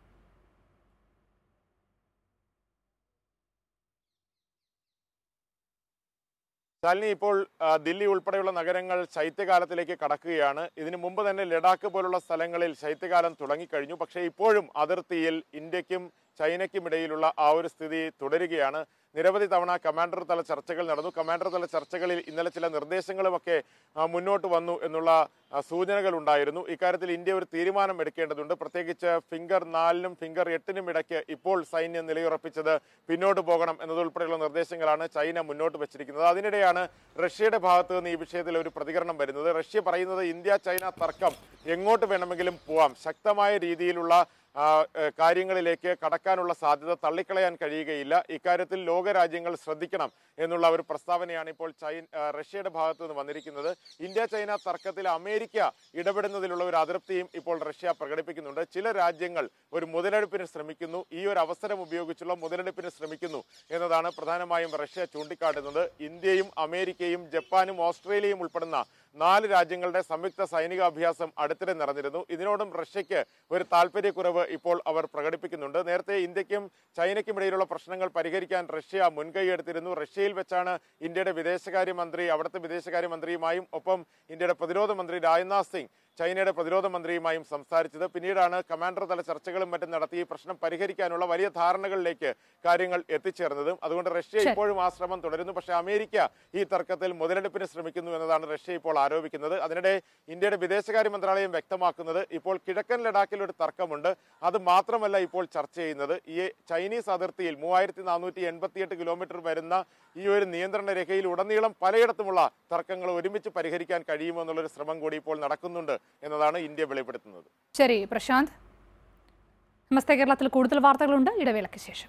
ശാലിനി, ഇപ്പോൾ ദില്ലി ഉൾപ്പെടെയുള്ള നഗരങ്ങൾ ശൈത്യകാലത്തിലേക്ക് കടക്കുകയാണ്. ഇതിനു മുമ്പ് തന്നെ ലഡാക്ക് പോലുള്ള സ്ഥലങ്ങളിൽ ശൈത്യകാലം തുടങ്ങിക്കഴിഞ്ഞു. പക്ഷേ ഇപ്പോഴും അതിർത്തിയിൽ ഇന്ത്യക്കും ചൈനയ്ക്കുമിടയിലുള്ള ആ ഒരു സ്ഥിതി തുടരുകയാണ്. നിരവധി തവണ കമാൻഡർ തല ചർച്ചകൾ നടന്നു. കമാൻഡർ തല ചർച്ചകളിൽ ഇന്നലെ ചില നിർദ്ദേശങ്ങളുമൊക്കെ മുന്നോട്ട് വന്നു എന്നുള്ള സൂചനകൾ ഉണ്ടായിരുന്നു. ഇക്കാര്യത്തിൽ ഇന്ത്യ ഒരു തീരുമാനം എടുക്കേണ്ടതുണ്ട്. പ്രത്യേകിച്ച് ഫിംഗർ നാലിനും ഫിംഗർ എട്ടിനും ഇടയ്ക്ക് ഇപ്പോൾ സൈന്യം നിലയുറപ്പിച്ചത് പിന്നോട്ട് പോകണം എന്നതുൾപ്പെടെയുള്ള നിർദ്ദേശങ്ങളാണ് ചൈന മുന്നോട്ട് വെച്ചിരിക്കുന്നത്. അതിനിടെയാണ് റഷ്യയുടെ ഭാഗത്ത് നിന്ന് ഈ വിഷയത്തിൽ ഒരു പ്രതികരണം വരുന്നത്. റഷ്യ പറയുന്നത് ഇന്ത്യ ചൈന തർക്കം എങ്ങോട്ട് വേണമെങ്കിലും പോവാം, ശക്തമായ രീതിയിലുള്ള കാര്യങ്ങളിലേക്ക് കടക്കാനുള്ള സാധ്യത തള്ളിക്കളയാൻ കഴിയുകയില്ല. ഇക്കാര്യത്തിൽ ലോകരാജ്യങ്ങൾ ശ്രദ്ധിക്കണം എന്നുള്ള ഒരു പ്രസ്താവനയാണ് ഇപ്പോൾ ചൈന റഷ്യയുടെ ഭാഗത്തു നിന്ന് വന്നിരിക്കുന്നത്. ഇന്ത്യ ചൈന തർക്കത്തിൽ അമേരിക്ക ഇടപെടുന്നതിലുള്ള ഒരു അതൃപ്തിയും ഇപ്പോൾ റഷ്യ പ്രകടിപ്പിക്കുന്നുണ്ട്. ചില രാജ്യങ്ങൾ ഒരു മുതലെടുപ്പിന് ശ്രമിക്കുന്നു, ഈ ഒരു അവസരം ഉപയോഗിച്ചുള്ള മുതലെടുപ്പിന് ശ്രമിക്കുന്നു എന്നതാണ് പ്രധാനമായും റഷ്യ ചൂണ്ടിക്കാട്ടുന്നത്. ഇന്ത്യയും അമേരിക്കയും ജപ്പാനും ഓസ്ട്രേലിയയും ഉൾപ്പെടുന്ന നാല് രാജ്യങ്ങളുടെ സംയുക്ത സൈനിക അഭ്യാസം അടുത്തിടെ നടന്നിരുന്നു. ഇതിനോടും റഷ്യയ്ക്ക് ഒരു താല്പര്യക്കുറവ് ഇപ്പോൾ അവർ പ്രകടിപ്പിക്കുന്നുണ്ട്. നേരത്തെ ഇന്ത്യക്കും ചൈനയ്ക്കും ഇടയിലുള്ള പ്രശ്നങ്ങൾ പരിഹരിക്കാൻ റഷ്യ മുൻകൈയെടുത്തിരുന്നു. റഷ്യയിൽ വെച്ചാണ് ഇന്ത്യയുടെ വിദേശകാര്യമന്ത്രി അവിടുത്തെ വിദേശകാര്യമന്ത്രിയുമായും ഒപ്പം ഇന്ത്യയുടെ പ്രതിരോധ മന്ത്രി രാജ്നാഥ് സിംഗ് ചൈനയുടെ പ്രതിരോധ മന്ത്രിയുമായും സംസാരിച്ചത്. പിന്നീടാണ് കമാൻഡർ തല ചർച്ചകളും മറ്റും നടത്തി ഈ പ്രശ്നം പരിഹരിക്കാനുള്ള വലിയ ധാരണകളിലേക്ക് കാര്യങ്ങൾ എത്തിച്ചേർന്നതും. അതുകൊണ്ട് റഷ്യ ഇപ്പോഴും ആ ശ്രമം തുടരുന്നു. പക്ഷേ അമേരിക്ക ഈ തർക്കത്തിൽ മുതലെടുപ്പിന് ശ്രമിക്കുന്നു എന്നതാണ് റഷ്യ ഇപ്പോൾ ആരോപിക്കുന്നത്. അതിനിടെ ഇന്ത്യയുടെ വിദേശകാര്യ മന്ത്രാലയം വ്യക്തമാക്കുന്നത് ഇപ്പോൾ കിഴക്കൻ ലഡാക്കിൽ ഒരു തർക്കമുണ്ട്. അത് മാത്രമല്ല ഇപ്പോൾ ചർച്ച ചെയ്യുന്നത് ഈ ചൈനീസ് അതിർത്തിയിൽ മൂവായിരത്തി നാനൂറ്റി എൺപത്തിയെട്ട് കിലോമീറ്റർ വരുന്ന ഈ ഒരു നിയന്ത്രണ രേഖയിൽ ഉടനീളം പലയിടത്തുമുള്ള തർക്കങ്ങൾ ഒരുമിച്ച് പരിഹരിക്കാൻ കഴിയുമോ എന്നുള്ളൊരു ശ്രമം കൂടി ഇപ്പോൾ നടക്കുന്നുണ്ട് എന്നതാണ് ഇന്ത്യ വെളിപ്പെടുത്തുന്നത്.
ശരി പ്രശാന്ത്. നമസ്തേ കേരളത്തിൽ കൂടുതൽ വാർത്തകളുണ്ട് ഇടവേളയ്ക്ക് ശേഷം.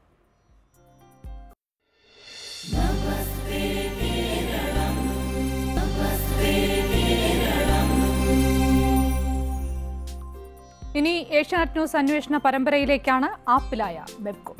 ഇനി ഏഷ്യാനെറ്റ് ന്യൂസ് അന്വേഷണ പരമ്പരയിലേക്കാണ് ആപ്പിലായ ബെവ്കോ.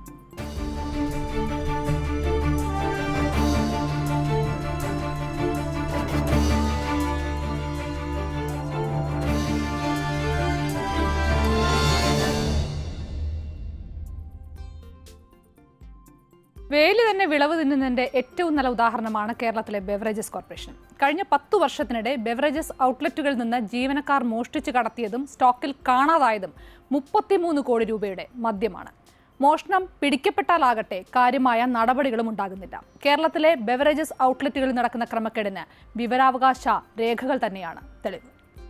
വേലി തന്നെ വിളവ് തിന്നുന്നതിന്റെ ഏറ്റവും നല്ല ഉദാഹരണമാണ് കേരളത്തിലെ ബെവറേജസ് കോർപ്പറേഷൻ. കഴിഞ്ഞ പത്തു വർഷത്തിനിടെ ബെവറേജസ് ഔട്ട്ലെറ്റുകളിൽ നിന്ന് ജീവനക്കാർ മോഷ്ടിച്ചു കടത്തിയതും സ്റ്റോക്കിൽ കാണാതായതും മുപ്പത്തിമൂന്ന് കോടി രൂപയുടെ മദ്യമാണ്. മോഷണം പിടിക്കപ്പെട്ടാലാകട്ടെ കാര്യമായ നടപടികളും ഉണ്ടാകുന്നില്ല. കേരളത്തിലെ ബെവറേജസ് ഔട്ട്ലെറ്റുകളിൽ നടക്കുന്ന ക്രമക്കേടിന് വിവരാവകാശ രേഖകൾ തന്നെയാണ് തെളിവ്.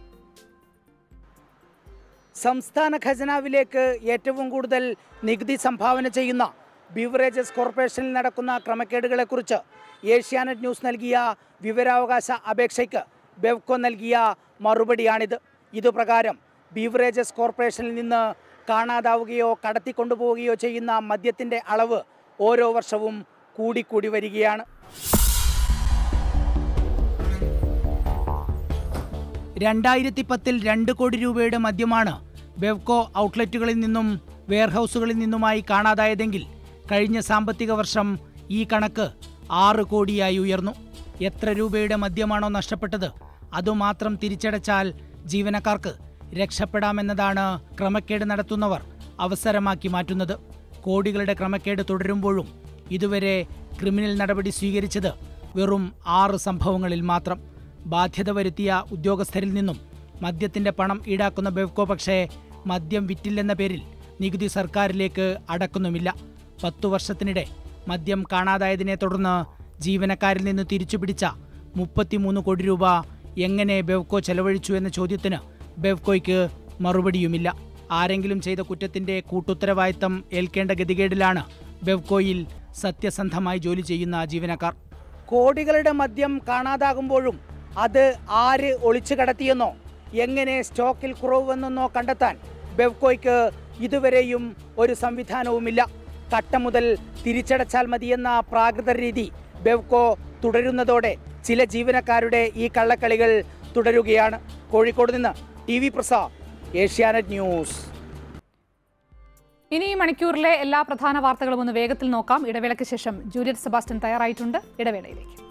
സംസ്ഥാന ഖജനാവിലേക്ക് ഏറ്റവും കൂടുതൽ നികുതി സംഭാവന ചെയ്യുന്ന ബിവറേജസ് കോർപ്പറേഷനിൽ നടക്കുന്ന ക്രമക്കേടുകളെക്കുറിച്ച് ഏഷ്യാനെറ്റ് ന്യൂസ് നൽകിയ വിവരാവകാശ അപേക്ഷയ്ക്ക് ബെവ്കോ നൽകിയ മറുപടിയാണിത്. ഇതുപ്രകാരം ബിവറേജസ് കോർപ്പറേഷനിൽ നിന്ന് കാണാതാവുകയോ കടത്തിക്കൊണ്ടുപോവുകയോ ചെയ്യുന്ന മദ്യത്തിൻ്റെ അളവ് ഓരോ വർഷവും കൂടിക്കൂടി വരികയാണ്. രണ്ടായിരത്തി പത്തിൽ രണ്ട് കോടി രൂപയുടെ മദ്യമാണ് ബെവ്കോ ഔട്ട്ലെറ്റുകളിൽ നിന്നും വെയർഹൌസുകളിൽ നിന്നുമായി കാണാതായതെങ്കിൽ കഴിഞ്ഞ സാമ്പത്തിക വർഷം ഈ കണക്ക് ആറ് കോടിയായി ഉയർന്നു. എത്ര രൂപയുടെ മദ്യമാണോ നഷ്ടപ്പെട്ടത് അതുമാത്രം തിരിച്ചടച്ചാൽ ജീവനക്കാർക്ക് രക്ഷപ്പെടാമെന്നതാണ് ക്രമക്കേട് നടത്തുന്നവർ അവസരമാക്കി മാറ്റുന്നത്. കോടികളുടെ ക്രമക്കേട് തുടരുമ്പോഴും ഇതുവരെ ക്രിമിനൽ നടപടി സ്വീകരിച്ചത് വെറും ആറ് സംഭവങ്ങളിൽ മാത്രം. ബാധ്യത വരുത്തിയ ഉദ്യോഗസ്ഥരിൽ നിന്നും മദ്യത്തിന്റെ പണം ഈടാക്കുന്ന ബെവ്കോ പക്ഷേ മദ്യം വിറ്റില്ലെന്ന പേരിൽ നികുതി സർക്കാരിലേക്ക് അടക്കുന്നുമില്ല. പത്തു വർഷത്തിനിടെ മദ്യം കാണാതായതിനെ തുടർന്ന് ജീവനക്കാരിൽ നിന്ന് തിരിച്ചുപിടിച്ച മുപ്പത്തിമൂന്ന് കോടി രൂപ എങ്ങനെ ബെവ്കോ ചെലവഴിച്ചു എന്ന ചോദ്യത്തിന് ബെവ്കോയ്ക്ക് മറുപടിയുമില്ല. ആരെങ്കിലും ചെയ്ത കുറ്റത്തിന്റെ കൂട്ടുത്തരവാദിത്തം ഏൽക്കേണ്ട ഗതികേടിലാണ് ബെവ്കോയിൽ സത്യസന്ധമായി ജോലി ചെയ്യുന്ന ജീവനക്കാർ. കോടികളുടെ മദ്യം കാണാതാകുമ്പോഴും അത് ആര് ഒളിച്ചു കടത്തിയെന്നോ എങ്ങനെ സ്റ്റോക്കിൽ കുറവ് വന്നെന്നോ കണ്ടെത്താൻ ബെവ്കോയ്ക്ക് ഇതുവരെയും ഒരു സംവിധാനവുമില്ല. കട്ട മുതൽ തിരിച്ചടച്ചാൽ മതിയെന്ന പ്രാകൃത രീതി ബെവ്കോ തുടരുന്നതോടെ ചില ജീവനക്കാരുടെ ഈ കള്ളക്കളികൾ തുടരുകയാണ്. കോഴിക്കോട് നിന്ന് T V Prasad, Asianet news.
ഇനി ഈ മണിക്കൂറിലെ എല്ലാ പ്രധാന വാർത്തകളും ഒന്ന് വേഗത്തിൽ നോക്കാം. ഇടവേളയ്ക്ക് ശേഷം ജൂലിയറ്റ് സെബാസ്റ്റ്യൻ തയ്യാറായിട്ടുണ്ട്. ഇടവേളയിലേക്ക്.